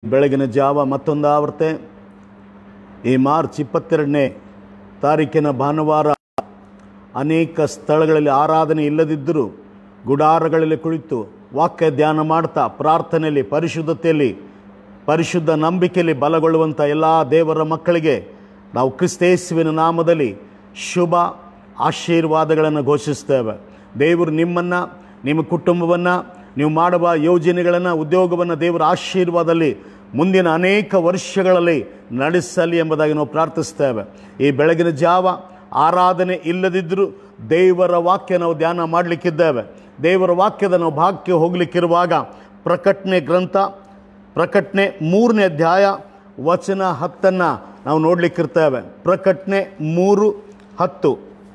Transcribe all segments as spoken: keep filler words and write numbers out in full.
ಬೆಳಗಿನ ಜಾವ ಮತ್ತೊಂದು ಆವರ್ತೆ ಈ ಮಾರ್ಚ್ ಇಪ್ಪತ್ತೆರಡನೇ ತಾರೀಕಿನ ಭಾನುವಾರ ಅನೇಕ ಸ್ಥಳಗಳಲ್ಲಿ ಆರಾಧನೆ ಇಲ್ಲದಿದ್ದರೂ ಗುಡಾರಗಳಲ್ಲಿ ಕುಳಿತು ವಾಕ್ಯ ಧ್ಯಾನ ಮಾಡ್ತಾ ಪ್ರಾರ್ಥನೆಯಲ್ಲಿ ಪರಿಶುದ್ಧತೆಯಲ್ಲಿ ಪರಿಶುದ್ಧ ನಂಬಿಕೆಯಲ್ಲಿ ಬಲಗೊಳ್ಳುವಂಥ ಎಲ್ಲ ದೇವರ ಮಕ್ಕಳಿಗೆ ನಾವು ಕ್ರಿಸ್ತೇಸುವಿನ ನಾಮದಲ್ಲಿ ಶುಭ ಆಶೀರ್ವಾದಗಳನ್ನು ಘೋಷಿಸ್ತೇವೆ. ದೇವರು ನಿಮ್ಮನ್ನು, ನಿಮ್ಮ ಕುಟುಂಬವನ್ನು, ನೀವು ಮಾಡುವ ಯೋಜನೆಗಳನ್ನು, ಉದ್ಯೋಗವನ್ನು ದೇವರ ಆಶೀರ್ವಾದದಲ್ಲಿ ಮುಂದಿನ ಅನೇಕ ವರ್ಷಗಳಲ್ಲಿ ನಡೆಸಲಿ ಎಂಬುದಾಗಿ ನಾವು ಪ್ರಾರ್ಥಿಸ್ತೇವೆ. ಈ ಬೆಳಗಿನ ಜಾವ ಆರಾಧನೆ ಇಲ್ಲದಿದ್ದರೂ ದೇವರ ವಾಕ್ಯ ನಾವು ಧ್ಯಾನ ಮಾಡಲಿಕ್ಕಿದ್ದೇವೆ. ದೇವರ ವಾಕ್ಯದ ನಾವು ಭಾಗಕ್ಕೆ ಹೋಗಲಿಕ್ಕಿರುವಾಗ ಪ್ರಕಟಣೆ ಗ್ರಂಥ ಪ್ರಕಟಣೆ ಮೂರನೇ ಅಧ್ಯಾಯ ವಚನ ಹತ್ತನ್ನು ನಾವು ನೋಡಲಿಕ್ಕಿರ್ತೇವೆ. ಪ್ರಕಟಣೆ ಮೂರು ಹತ್ತು.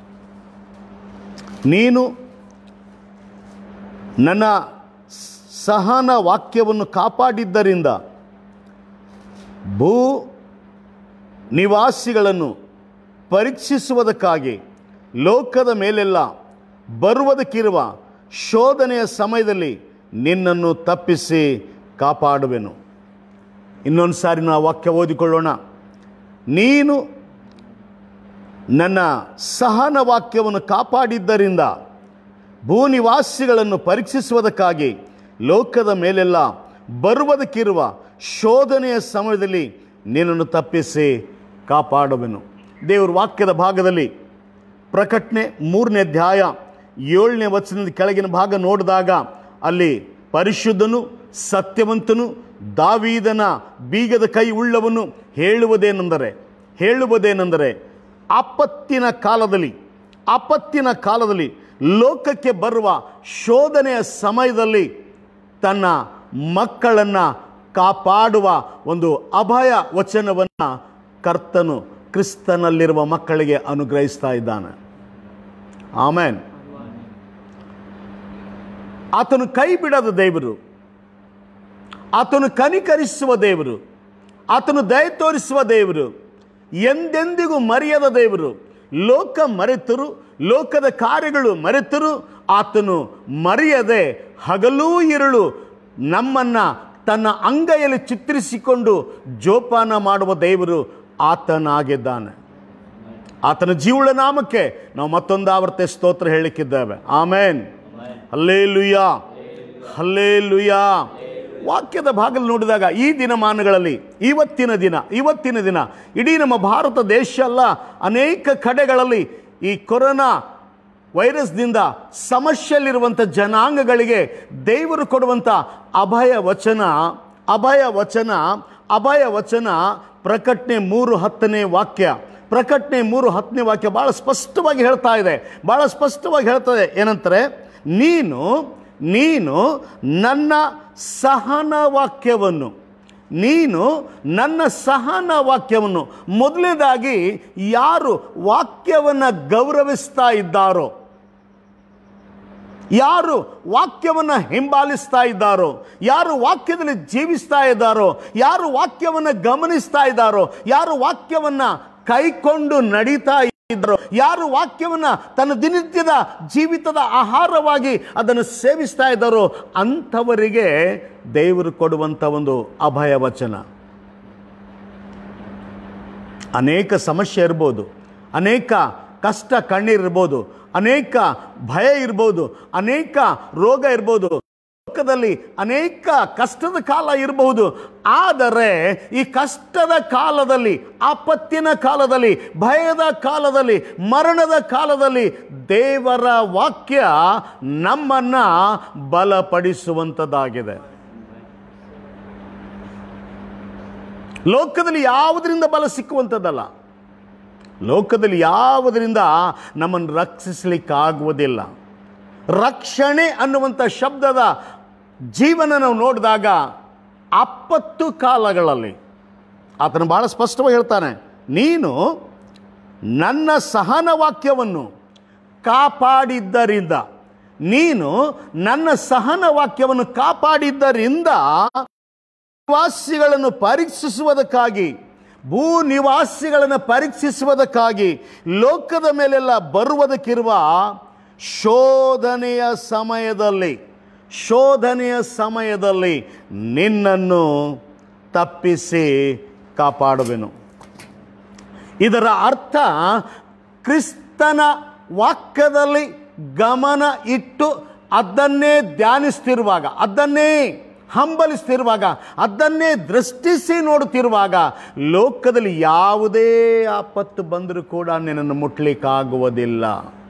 ನೀನು ನನ್ನ ಸಹನ ವಾಕ್ಯವನ್ನು ಕಾಪಾಡಿದ್ದರಿಂದ ಭೂ ನಿವಾಸಿಗಳನ್ನು ಪರೀಕ್ಷಿಸುವುದಕ್ಕಾಗಿ ಲೋಕದ ಮೇಲೆಲ್ಲ ಬರುವುದಕ್ಕಿರುವ ಶೋಧನೆಯ ಸಮಯದಲ್ಲಿ ನಿನ್ನನ್ನು ತಪ್ಪಿಸಿ ಕಾಪಾಡುವೆನು. ಇನ್ನೊಂದು ಸಾರಿ ನಾವು ವಾಕ್ಯ ಓದಿಕೊಳ್ಳೋಣ. ನೀನು ನನ್ನ ಸಹನ ವಾಕ್ಯವನ್ನು ಕಾಪಾಡಿದ್ದರಿಂದ ಭೂನಿವಾಸಿಗಳನ್ನು ಪರೀಕ್ಷಿಸುವುದಕ್ಕಾಗಿ ಲೋಕದ ಮೇಲೆಲ್ಲ ಬರುವುದಕ್ಕಿರುವ ಶೋಧನೆಯ ಸಮಯದಲ್ಲಿ ನಿನ್ನನ್ನು ತಪ್ಪಿಸಿ ಕಾಪಾಡುವೆನು. ದೇವರ ವಾಕ್ಯದ ಭಾಗದಲ್ಲಿ ಪ್ರಕಟಣೆ ಮೂರನೇ ಅಧ್ಯಾಯ ಏಳನೇ ವಚನದ ಕೆಳಗಿನ ಭಾಗ ನೋಡಿದಾಗ ಅಲ್ಲಿ ಪರಿಶುದ್ಧನು ಸತ್ಯವಂತನು ದಾವೀದನ ಬೀಗದ ಕೈ ಉಳ್ಳವನು ಹೇಳುವುದೇನೆಂದರೆ ಹೇಳುವುದೇನೆಂದರೆ ಆಪತ್ತಿನ ಕಾಲದಲ್ಲಿ ಆಪತ್ತಿನ ಕಾಲದಲ್ಲಿ ಲೋಕಕ್ಕೆ ಬರುವ ಶೋಧನೆಯ ಸಮಯದಲ್ಲಿ ತನ್ನ ಮಕ್ಕಳನ್ನು ಕಾಪಾಡುವ ಒಂದು ಅಭಯ ವಚನವನ್ನು ಕರ್ತನು ಕ್ರಿಸ್ತನಲ್ಲಿರುವ ಮಕ್ಕಳಿಗೆ ಅನುಗ್ರಹಿಸ್ತಾ ಇದ್ದಾನೆ. ಆಮೆನ್. ಆತನು ಕೈ ಬಿಡದ ದೇವರು, ಆತನು ಕನಿಕರಿಸುವ ದೇವರು, ಆತನು ದಯ ತೋರಿಸುವ ದೇವರು, ಎಂದೆಂದಿಗೂ ಮರೆಯದ ದೇವರು. ಲೋಕ ಮರೆತರು, ಲೋಕದ ಕಾರ್ಯಗಳು ಮರೆತರು ಆತನು ಮರೆಯದೆ ಹಗಲೂ ಇರುಳು ನಮ್ಮನ್ನು ತನ್ನ ಅಂಗೈಯಲ್ಲಿ ಚಿತ್ರಿಸಿಕೊಂಡು ಜೋಪಾನ ಮಾಡುವ ದೇವರು ಆತನಾಗಿದ್ದಾನೆ. ಆತನ ಜೀವಳ ನಾಮಕ್ಕೆ ನಾವು ಮತ್ತೊಂದು ಆವರ್ತೆ ಸ್ತೋತ್ರ ಹೇಳಲಿಕ್ಕಿದ್ದೇವೆ. ಆಮೇನ್. Hallelujah, hallelujah. ವಾಕ್ಯದ ಭಾಗದಲ್ಲಿ ನೋಡಿದಾಗ ಈ ದಿನಮಾನಗಳಲ್ಲಿ ಇವತ್ತಿನ ದಿನ ಇವತ್ತಿನ ದಿನ ಇಡೀ ನಮ್ಮ ಭಾರತ ದೇಶ ಅಲ್ಲ, ಅನೇಕ ಕಡೆಗಳಲ್ಲಿ ಈ ಕೊರೋನಾ ವೈರಸ್ನಿಂದ ಸಮಸ್ಯೆಯಲ್ಲಿರುವಂಥ ಜನಾಂಗಗಳಿಗೆ ದೇವರು ಕೊಡುವಂಥ ಅಭಯ ವಚನ ಅಭಯ ವಚನ ಅಭಯ ವಚನ ಪ್ರಕಟಣೆ ಮೂರು ಹತ್ತನೇ ವಾಕ್ಯ ಪ್ರಕಟಣೆ ಮೂರು ಹತ್ತನೇ ವಾಕ್ಯ ಭಾಳ ಸ್ಪಷ್ಟವಾಗಿ ಹೇಳ್ತಾ ಇದೆ. ಭಾಳ ಸ್ಪಷ್ಟವಾಗಿ ಹೇಳ್ತದೆ. ಏನಂತಾರೆ? ನೀನು ನೀನು ನನ್ನ ಸಹನ ವಾಕ್ಯವನ್ನು ನೀನು ನನ್ನ ಸಹನ ವಾಕ್ಯವನ್ನು ಮೊದಲನೇದಾಗಿ ಯಾರು ವಾಕ್ಯವನ್ನು ಗೌರವಿಸ್ತಾ ಇದ್ದಾರೋ, ಯಾರು ವಾಕ್ಯವನ್ನು ಹಿಂಬಾಲಿಸ್ತಾ ಇದ್ದಾರೋ, ಯಾರು ವಾಕ್ಯದಲ್ಲಿ ಜೀವಿಸ್ತಾ ಇದ್ದಾರೋ, ಯಾರು ವಾಕ್ಯವನ್ನು ಗಮನಿಸ್ತಾ ಇದ್ದಾರೋ, ಯಾರು ವಾಕ್ಯವನ್ನು ಕೈಕೊಂಡು ನಡೀತಾ ಇದ್ದಾರೋ, ಯಾರು ವಾಕ್ಯವನ್ನು ತನ್ನ ದಿನನಿತ್ಯದ ಜೀವಿತದ ಆಹಾರವಾಗಿ ಅದನ್ನು ಸೇವಿಸ್ತಾ ಇದ್ದಾರೋ ಅಂಥವರಿಗೆ ದೇವರು ಕೊಡುವಂಥ ಒಂದು ಅಭಯ ವಚನ. ಅನೇಕ ಸಮಸ್ಯೆ ಇರ್ಬೋದು, ಅನೇಕ ಕಷ್ಟ ಕಣ್ಣೀರಿರ್ಬೋದು, ಅನೇಕ ಭಯ ಇರ್ಬೋದು, ಅನೇಕ ರೋಗ ಇರ್ಬೋದು, ಲೋಕದಲ್ಲಿ ಅನೇಕ ಕಷ್ಟದ ಕಾಲ ಇರಬಹುದು. ಆದರೆ ಈ ಕಷ್ಟದ ಕಾಲದಲ್ಲಿ, ಆಪತ್ತಿನ ಕಾಲದಲ್ಲಿ, ಭಯದ ಕಾಲದಲ್ಲಿ, ಮರಣದ ಕಾಲದಲ್ಲಿ ದೇವರ ವಾಕ್ಯ ನಮ್ಮನ್ನ ಬಲಪಡಿಸುವಂಥದ್ದಾಗಿದೆ. ಲೋಕದಲ್ಲಿ ಯಾವುದರಿಂದ ಬಲ ಸಿಕ್ಕುವಂಥದ್ದಲ್ಲ. ಲೋಕದಲ್ಲಿ ಯಾವುದರಿಂದ ನಮ್ಮನ್ನು ರಕ್ಷಿಸಲಿಕ್ಕಾಗುವುದಿಲ್ಲ. ರಕ್ಷಣೆ ಅನ್ನುವಂಥ ಶಬ್ದದ ಜೀವನ ನಾವು ನೋಡಿದಾಗ ಆಪತ್ತು ಕಾಲಗಳಲ್ಲಿ ಆತನು ಬಹಳ ಸ್ಪಷ್ಟವಾಗಿ ಹೇಳ್ತಾನೆ, ನೀನು ನನ್ನ ಸಹನ ವಾಕ್ಯವನ್ನು ಕಾಪಾಡಿದ್ದರಿಂದ ನೀನು ನನ್ನ ಸಹನ ವಾಕ್ಯವನ್ನು ಕಾಪಾಡಿದ್ದರಿಂದ ನಿವಾಸಿಗಳನ್ನು ಪರೀಕ್ಷಿಸುವುದಕ್ಕಾಗಿ ಭೂ ನಿವಾಸಿಗಳನ್ನು ಪರೀಕ್ಷಿಸುವುದಕ್ಕಾಗಿ ಲೋಕದ ಮೇಲೆಲ್ಲ ಬರುವುದಕ್ಕಿರುವ ಶೋಧನೆಯ ಸಮಯದಲ್ಲಿ ಶೋಧನೆಯ ಸಮಯದಲ್ಲಿ ನಿನ್ನನ್ನು ತಪ್ಪಿಸಿ ಕಾಪಾಡುವೆನು. ಇದರ ಅರ್ಥ ಕ್ರಿಸ್ತನ ವಾಕ್ಯದಲ್ಲಿ ಗಮನ ಇಟ್ಟು ಅದನ್ನೇ ಧ್ಯಾನಿಸ್ತಿರುವಾಗ, ಅದನ್ನೇ ಹಂಬಲಿಸ್ತಿರುವಾಗ, ಅದನ್ನೇ ದೃಷ್ಟಿಸಿ ನೋಡುತ್ತಿರುವಾಗ ಲೋಕದಲ್ಲಿ ಯಾವುದೇ ಆಪತ್ತು ಬಂದರೂ ಕೂಡ ನಿನ್ನನ್ನು ಮುಟ್ಲಿಕ್ಕಾಗುವುದಿಲ್ಲ.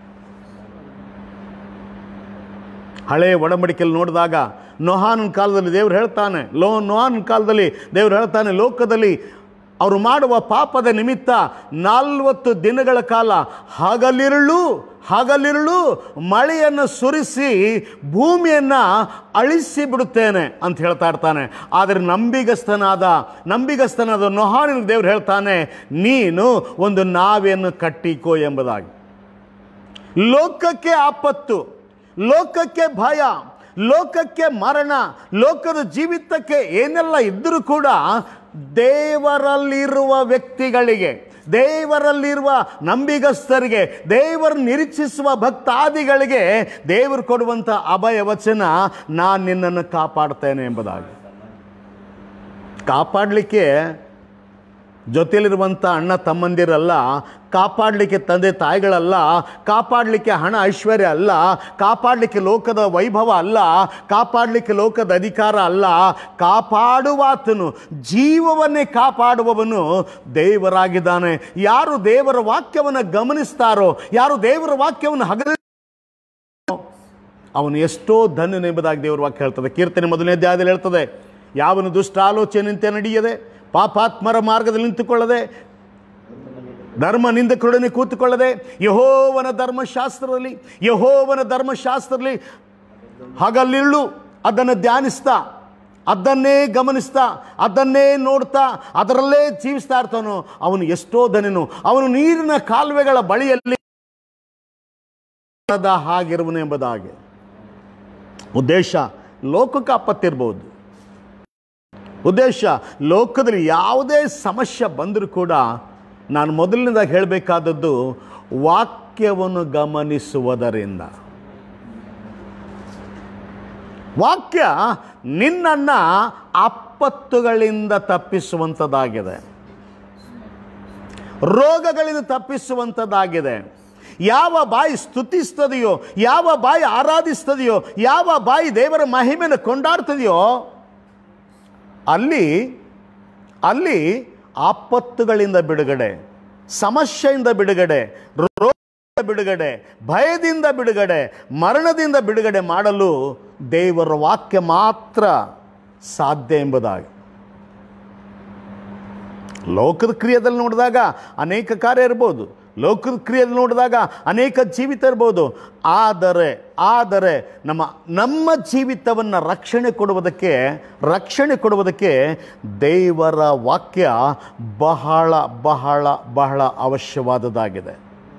ಹಳೆಯ ಒಡಂಬಡಿಕೆಯಲ್ಲಿ ನೋಡಿದಾಗ ನೋಹಾನನ ಕಾಲದಲ್ಲಿ ದೇವರು ಹೇಳ್ತಾನೆ, ಲೋ ನೋಹಾನನ ಕಾಲದಲ್ಲಿ ದೇವರು ಹೇಳ್ತಾನೆ, ಲೋಕದಲ್ಲಿ ಅವರು ಮಾಡುವ ಪಾಪದ ನಿಮಿತ್ತ ನಾಲ್ವತ್ತು ದಿನಗಳ ಕಾಲ ಹಗಲಿರುಳು ಹಗಲಿರುಳು ಮಳೆಯನ್ನು ಸುರಿಸಿ ಭೂಮಿಯನ್ನು ಅಳಿಸಿ ಬಿಡುತ್ತೇನೆ ಅಂತ ಹೇಳ್ತಾ ಇರ್ತಾನೆ. ಆದರೆ ನಂಬಿಗಸ್ತನಾದ ನಂಬಿಗಸ್ತನಾದ ನೋಹಾನಿನ ದೇವರು ಹೇಳ್ತಾನೆ, ನೀನು ಒಂದು ನಾವೆಯನ್ನು ಕಟ್ಟಿಕೋ ಎಂಬುದಾಗಿ. ಲೋಕಕ್ಕೆ ಆಪತ್ತು, ಲೋಕಕ್ಕೆ ಭಯ, ಲೋಕಕ್ಕೆ ಮರಣ, ಲೋಕದ ಜೀವಿತಕ್ಕೆ ಏನೆಲ್ಲ ಇದ್ದರೂ ಕೂಡ ದೇವರಲ್ಲಿರುವ ವ್ಯಕ್ತಿಗಳಿಗೆ, ದೇವರಲ್ಲಿರುವ ನಂಬಿಗಸ್ತರಿಗೆ, ದೇವರು ನಿರೀಕ್ಷಿಸುವ ಭಕ್ತಾದಿಗಳಿಗೆ ದೇವರು ಕೊಡುವಂಥ ಅಭಯ ವಚನ, ನಾನು ನಿನ್ನನ್ನು ಕಾಪಾಡ್ತೇನೆ ಎಂಬುದಾಗಿ. ಕಾಪಾಡಲಿಕ್ಕೆ ಜೊತೆಯಲ್ಲಿರುವಂಥ ಅಣ್ಣ ತಮ್ಮಂದಿರಲ್ಲ, ಕಾಪಾಡಲಿಕ್ಕೆ ತಂದೆ ತಾಯಿಗಳಲ್ಲ, ಕಾಪಾಡಲಿಕ್ಕೆ ಹಣ ಐಶ್ವರ್ಯ ಅಲ್ಲ, ಕಾಪಾಡಲಿಕ್ಕೆ ಲೋಕದ ವೈಭವ ಅಲ್ಲ, ಕಾಪಾಡಲಿಕ್ಕೆ ಲೋಕದ ಅಧಿಕಾರ ಅಲ್ಲ. ಕಾಪಾಡುವಾತನು, ಜೀವವನ್ನೇ ಕಾಪಾಡುವವನು ದೇವರಾಗಿದ್ದಾನೆ. ಯಾರು ದೇವರ ವಾಕ್ಯವನ್ನು ಗಮನಿಸ್ತಾರೋ, ಯಾರು ದೇವರ ವಾಕ್ಯವನ್ನು ಹಗಲ ಅವನು ಎಷ್ಟೋ ಧನ್ಯನೆಂಬುದಾಗಿ ದೇವರ ವಾಕ್ಯ ಹೇಳ್ತದೆ. ಕೀರ್ತನೆ ಮೊದಲನೇ ಅಧ್ಯಾಯದಲ್ಲಿ ಹೇಳ್ತದೆ, ಯಾವನು ದುಷ್ಟ ಆಲೋಚನೆಯಂತೆ ನಡೆಯದೆ, ಪಾಪಾತ್ಮರ ಮಾರ್ಗದಲ್ಲಿ ನಿಂತುಕೊಳ್ಳದೆ, ಧರ್ಮ ನಿಂದಕರೊಡನೆ ಕೂತುಕೊಳ್ಳದೆ, ಯೆಹೋವನ ಧರ್ಮಶಾಸ್ತ್ರದಲ್ಲಿ ಯೆಹೋವನ ಧರ್ಮಶಾಸ್ತ್ರದಲ್ಲಿ ಹಗಲಿರುಳು ಅದನ್ನು ಧ್ಯಾನಿಸ್ತಾ, ಅದನ್ನೇ ಗಮನಿಸ್ತಾ, ಅದನ್ನೇ ನೋಡ್ತಾ, ಅದರಲ್ಲೇ ಜೀವಿಸ್ತಾ ಇರ್ತಾನೋ ಅವನು ಎಷ್ಟೋ ಧನ್ಯನು. ಅವನು ನೀರಿನ ಕಾಲುವೆಗಳ ಬಳಿಯಲ್ಲಿ ಹಾಗಿರುವನು ಎಂಬುದಾಗಿ. ಉದ್ದೇಶ ಲೋಕಕ್ಕೆ ಆಪತ್ತಿರ್ಬೋದು, ಉದ್ದೇಶ ಲೋಕದಲ್ಲಿ ಯಾವುದೇ ಸಮಸ್ಯೆ ಬಂದರೂ ಕೂಡ ನಾನು ಮೊದಲನೇದಾಗಿ ಹೇಳಬೇಕಾದದ್ದು ವಾಕ್ಯವನ್ನು ಗಮನಿಸುವುದರಿಂದ. ವಾಕ್ಯ ನಿನ್ನನ್ನು ಆಪತ್ತುಗಳಿಂದ ತಪ್ಪಿಸುವಂಥದ್ದಾಗಿದೆ, ರೋಗಗಳಿಂದ ತಪ್ಪಿಸುವಂಥದ್ದಾಗಿದೆ. ಯಾವ ಬಾಯಿ ಸ್ತುತಿಸ್ತದೆಯೋ, ಯಾವ ಬಾಯಿ ಆರಾಧಿಸ್ತದೆಯೋ, ಯಾವ ಬಾಯಿ ದೇವರ ಮಹಿಮೆಯನ್ನು ಕೊಂಡಾಡ್ತದೆಯೋ ಅಲ್ಲಿ ಅಲ್ಲಿ ಆಪತ್ತುಗಳಿಂದ ಬಿಡುಗಡೆ, ಸಮಸ್ಯೆಯಿಂದ ಬಿಡುಗಡೆ, ರೋಗದಿಂದ ಬಿಡುಗಡೆ, ಭಯದಿಂದ ಬಿಡುಗಡೆ, ಮರಣದಿಂದ ಬಿಡುಗಡೆ ಮಾಡಲು ದೇವರ ವಾಕ್ಯ ಮಾತ್ರ ಸಾಧ್ಯ ಎಂಬುದಾಗಿ. ಲೋಕದ ಕ್ರಿಯೆಯಲ್ಲಿ ನೋಡಿದಾಗ ಅನೇಕ ಕಾರ್ಯ ಇರ್ಬೋದು, ಲೋಕದ ಕ್ರಿಯೆಯಲ್ಲಿ ನೋಡಿದಾಗ ಅನೇಕ ಜೀವಿತ ಇರ್ಬೋದು. ಆದರೆ ಆದರೆ ನಮ್ಮ ನಮ್ಮ ಜೀವಿತವನ್ನು ರಕ್ಷಣೆ ಕೊಡುವುದಕ್ಕೆ ರಕ್ಷಣೆ ಕೊಡುವುದಕ್ಕೆ ದೇವರ ವಾಕ್ಯ ಬಹಳ ಬಹಳ ಬಹಳ ಅವಶ್ಯವಾದದ್ದಾಗಿದೆ.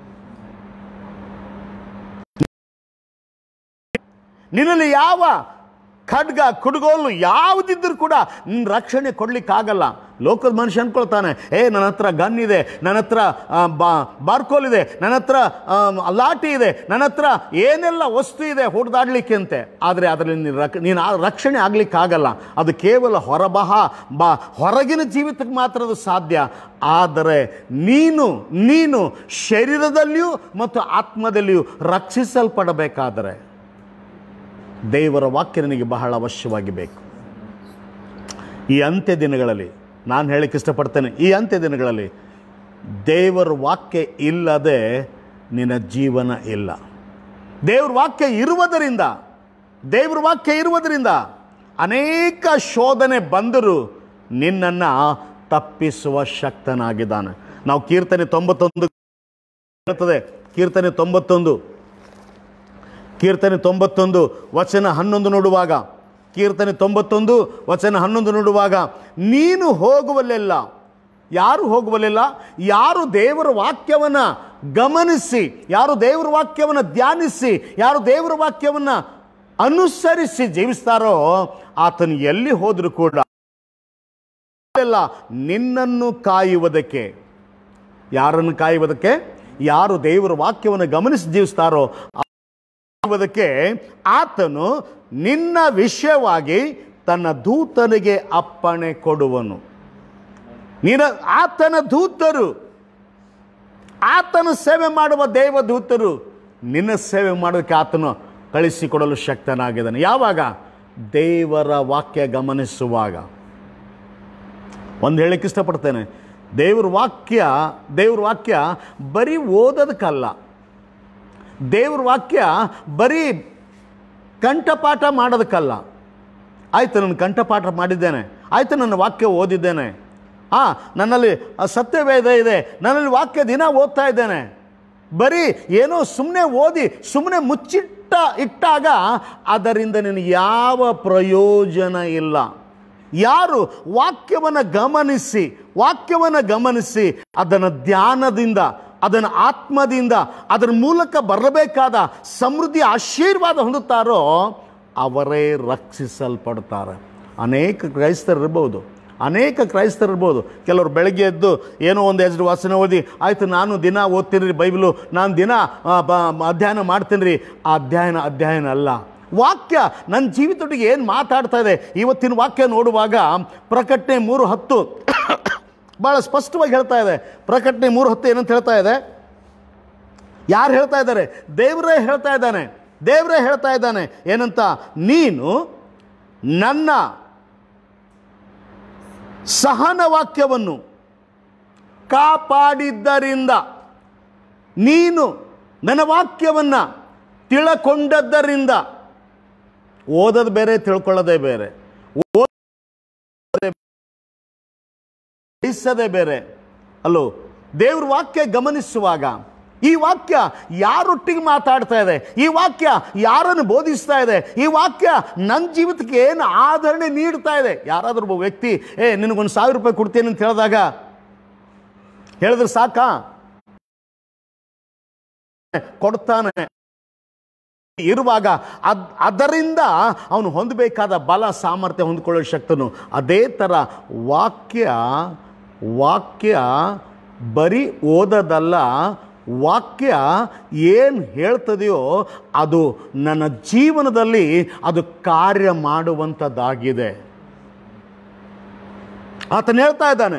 ನಿನ್ನಲ್ಲಿ ಯಾವ ಖಡ್ಗ ಕುಡುಗೋಲು ಯಾವುದಿದ್ದರೂ ಕೂಡ ನಿನ್ನ ರಕ್ಷಣೆ ಕೊಡ್ಲಿಕ್ಕಾಗಲ್ಲ. ಲೋಕದ ಮನುಷ್ಯ ಅನ್ಕೊಳ್ತಾನೆ, ಏ ನನ್ನ ಹತ್ರ ಗನ್ ಇದೆ, ನನ್ನ ಹತ್ರ ಬಾರ್ಕೋಲ್ ಇದೆ, ನನ್ನ ಹತ್ರ ಲಾಠಿ ಇದೆ, ನನ್ನ ಹತ್ರ ಏನೆಲ್ಲ ವಸ್ತು ಇದೆ ಹೊಡೆದಾಡ್ಲಿಕ್ಕೆ ಅಂತೆ. ಆದರೆ ಅದರಲ್ಲಿ ನೀನು ರಕ್ ನೀನು ರಕ್ಷಣೆ ಆಗ್ಲಿಕ್ಕಾಗಲ್ಲ. ಅದು ಕೇವಲ ಹೊರಬಹ ಬಾ ಹೊರಗಿನ ಜೀವಿತಕ್ಕೆ ಮಾತ್ರ ಅದು ಸಾಧ್ಯ. ಆದರೆ ನೀನು ನೀನು ಶರೀರದಲ್ಲಿಯೂ ಮತ್ತು ಆತ್ಮದಲ್ಲಿಯೂ ರಕ್ಷಿಸಲ್ಪಡಬೇಕಾದರೆ ದೇವರ ವಾಕ್ಯ ನಿನಗೆ ಬಹಳ ಅವಶ್ಯವಾಗಿ ಬೇಕು. ಈ ಅಂತ್ಯ ದಿನಗಳಲ್ಲಿ ನಾನು ಹೇಳಕ್ಕೆ ಇಷ್ಟಪಡ್ತೇನೆ, ಈ ಅಂತ್ಯ ದಿನಗಳಲ್ಲಿ ದೇವರ ವಾಕ್ಯ ಇಲ್ಲದೆ ನಿನ್ನ ಜೀವನ ಇಲ್ಲ. ದೇವ್ರ ವಾಕ್ಯ ಇರುವುದರಿಂದ ದೇವ್ರ ವಾಕ್ಯ ಇರುವುದರಿಂದ ಅನೇಕ ಶೋಧನೆ ಬಂದರೂ ನಿನ್ನನ್ನು ತಪ್ಪಿಸುವ ಶಕ್ತನಾಗಿದ್ದಾನೆ. ನಾವು ಕೀರ್ತನೆ ತೊಂಬತ್ತೊಂದು ಹೇಳ್ತದೆ, ಕೀರ್ತನೆ ತೊಂಬತ್ತೊಂದು ಕೀರ್ತನೆ ತೊಂಬತ್ತೊಂದು ವಚನ ಹನ್ನೊಂದು ನೋಡುವಾಗ ಕೀರ್ತನೆ ತೊಂಬತ್ತೊಂದು ವಚನ ಹನ್ನೊಂದು ನೋಡುವಾಗ ನೀನು ಹೋಗುವಲ್ಲೆಲ್ಲ, ಯಾರು ಹೋಗುವಲ್ಲೆಲ್ಲ, ಯಾರು ದೇವರ ವಾಕ್ಯವನ್ನು ಗಮನಿಸಿ, ಯಾರು ದೇವರ ವಾಕ್ಯವನ್ನು ಧ್ಯಾನಿಸಿ, ಯಾರು ದೇವರ ವಾಕ್ಯವನ್ನು ಅನುಸರಿಸಿ ಜೀವಿಸ್ತಾರೋ ಆತನು ಎಲ್ಲಿ ಹೋದರೂ ಕೂಡ ನಿನ್ನನ್ನು ಕಾಯುವುದಕ್ಕೆ. ಯಾರನ್ನು ಕಾಯುವುದಕ್ಕೆ? ಯಾರು ದೇವರ ವಾಕ್ಯವನ್ನು ಗಮನಿಸಿ ಜೀವಿಸ್ತಾರೋ ಕ್ಕೆ ಆತನು ನಿನ್ನ ವಿಷಯವಾಗಿ ತನ್ನ ದೂತನಿಗೆ ಅಪ್ಪಣೆ ಕೊಡುವನು. ನಿನ ಆತನ ದೂತರು, ಆತನ ಸೇವೆ ಮಾಡುವ ದೇವದೂತರು ನಿನ್ನ ಸೇವೆ ಮಾಡೋದಕ್ಕೆ ಆತನು ಕಳಿಸಿಕೊಡಲು ಶಕ್ತನಾಗಿದ್ದಾನೆ. ಯಾವಾಗ? ದೇವರ ವಾಕ್ಯ ಗಮನಿಸುವಾಗ. ಒಂದು ಹೇಳಕ್ಕೆ ಇಷ್ಟಪಡ್ತೇನೆ, ದೇವ್ರ ವಾಕ್ಯ ದೇವ್ರ ವಾಕ್ಯ ಬರೀ ಓದೋದಕ್ಕಲ್ಲ, ದೇವ್ರ ವಾಕ್ಯ ಬರೀ ಕಂಠಪಾಠ ಮಾಡೋದಕ್ಕಲ್ಲ. ಆಯಿತು, ನಾನು ಕಂಠಪಾಠ ಮಾಡಿದ್ದೇನೆ, ಆಯಿತು ನನ್ನ ವಾಕ್ಯ ಓದಿದ್ದೇನೆ, ಹಾಂ ನನ್ನಲ್ಲಿ ಸತ್ಯವೇದ ಇದೆ, ನನ್ನಲ್ಲಿ ವಾಕ್ಯ ದಿನ ಓದ್ತಾ ಇದ್ದೇನೆ, ಬರೀ ಏನೋ ಸುಮ್ಮನೆ ಓದಿ ಸುಮ್ಮನೆ ಮುಚ್ಚಿಟ್ಟ ಇಟ್ಟಾಗ ಅದರಿಂದ ನಿನಗೆ ಯಾವ ಪ್ರಯೋಜನ ಇಲ್ಲ. ಯಾರು ವಾಕ್ಯವನ್ನು ಗಮನಿಸಿ ವಾಕ್ಯವನ್ನು ಗಮನಿಸಿ ಅದನ್ನು ಧ್ಯಾನದಿಂದ, ಅದನ್ನು ಆತ್ಮದಿಂದ, ಅದರ ಮೂಲಕ ಬರಬೇಕಾದ ಸಮೃದ್ಧಿ ಆಶೀರ್ವಾದ ಹೊಂದುತ್ತಾರೋ ಅವರೇ ರಕ್ಷಿಸಲ್ಪಡ್ತಾರೆ. ಅನೇಕ ಕ್ರೈಸ್ತರಿರ್ಬೋದು ಅನೇಕ ಕ್ರೈಸ್ತರಿರ್ಬೋದು ಕೆಲವರು ಬೆಳಗ್ಗೆ ಎದ್ದು ಏನೋ ಒಂದು ಎರಡು ವಾಸನೆ ಓದಿ, ಆಯಿತು ನಾನು ದಿನ ಓದ್ತೀನಿ ರೀ ಬೈಬಲು, ನಾನು ದಿನ ಅಧ್ಯಯನ ಮಾಡ್ತೀನಿ ರೀ. ಆ ಅಧ್ಯಯನ ಅಧ್ಯಯನ ಅಲ್ಲ. ವಾಕ್ಯ ನನ್ನ ಜೀವಿತದೊಟ್ಟಿಗೆ ಏನು ಮಾತಾಡ್ತಾ ಇದೆ. ಇವತ್ತಿನ ವಾಕ್ಯ ನೋಡುವಾಗ ಪ್ರಕಟಣೆ ಮೂರು ಹತ್ತು ಭಾಳ ಸ್ಪಷ್ಟವಾಗಿ ಹೇಳ್ತಾ ಇದೆ. ಪ್ರಕಟಣೆ ಮೂರು ಹತ್ತು ಏನಂತ ಹೇಳ್ತಾ ಇದೆ? ಯಾರು ಹೇಳ್ತಾ ಇದ್ದಾರೆ? ದೇವರೇ ಹೇಳ್ತಾ ಇದ್ದಾನೆ. ದೇವರೇ ಹೇಳ್ತಾ ಇದ್ದಾನೆ ಏನಂತ? ನೀನು ನನ್ನ ಸಹನ ವಾಕ್ಯವನ್ನು ಕಾಪಾಡಿದ್ದರಿಂದ, ನೀನು ನನ್ನ ವಾಕ್ಯವನ್ನು ತಿಳ್ಕೊಂಡದ್ದರಿಂದ, ಓದೋದು ಬೇರೆ ತಿಳ್ಕೊಳ್ಳೋದೇ ಬೇರೆ, ಗ್ರಹಿಸೋದೇ ಬೇರೆ ಅಲ್ಲೋ. ದೇವ್ರ ವಾಕ್ಯ ಗಮನಿಸುವಾಗ ಈ ವಾಕ್ಯ ಯಾರೊಟ್ಟಿಗೆ ಮಾತಾಡ್ತಾ ಇದೆ, ಈ ವಾಕ್ಯ ಯಾರನ್ನು ಬೋಧಿಸ್ತಾ ಇದೆ, ಈ ವಾಕ್ಯ ನನ್ನ ಜೀವಿತಕ್ಕೆ ಏನು ಆಧರಣೆ ನೀಡ್ತಾ ಇದೆ. ಯಾರಾದ್ರೂ ಒಬ್ಬ ವ್ಯಕ್ತಿ ಏ ನಿನಗೊಂದು ಸಾವಿರ ರೂಪಾಯಿ ಕೊಡ್ತೇನೆ ಅಂತ ಹೇಳಿದಾಗ ಹೇಳಿದ್ರೆ ಸಾಕಾ? ಕೊಡ್ತಾನೆ ಇರುವಾಗ ಅದ್ ಅದರಿಂದ ಅವನು ಹೊಂದಬೇಕಾದ ಬಲ ಸಾಮರ್ಥ್ಯ ಹೊಂದ್ಕೊಳ್ಳೋ ಶಕ್ತನು. ಅದೇ ಥರ ವಾಕ್ಯ ವಾಕ್ಯ ಬರೀ ಓದೋದಲ್ಲ, ವಾಕ್ಯ ಏನು ಹೇಳ್ತದೆಯೋ ಅದು ನನ್ನ ಜೀವನದಲ್ಲಿ ಅದು ಕಾರ್ಯ ಮಾಡುವಂಥದ್ದಾಗಿದೆ. ಆತನು ಹೇಳ್ತಾ ಇದ್ದಾನೆ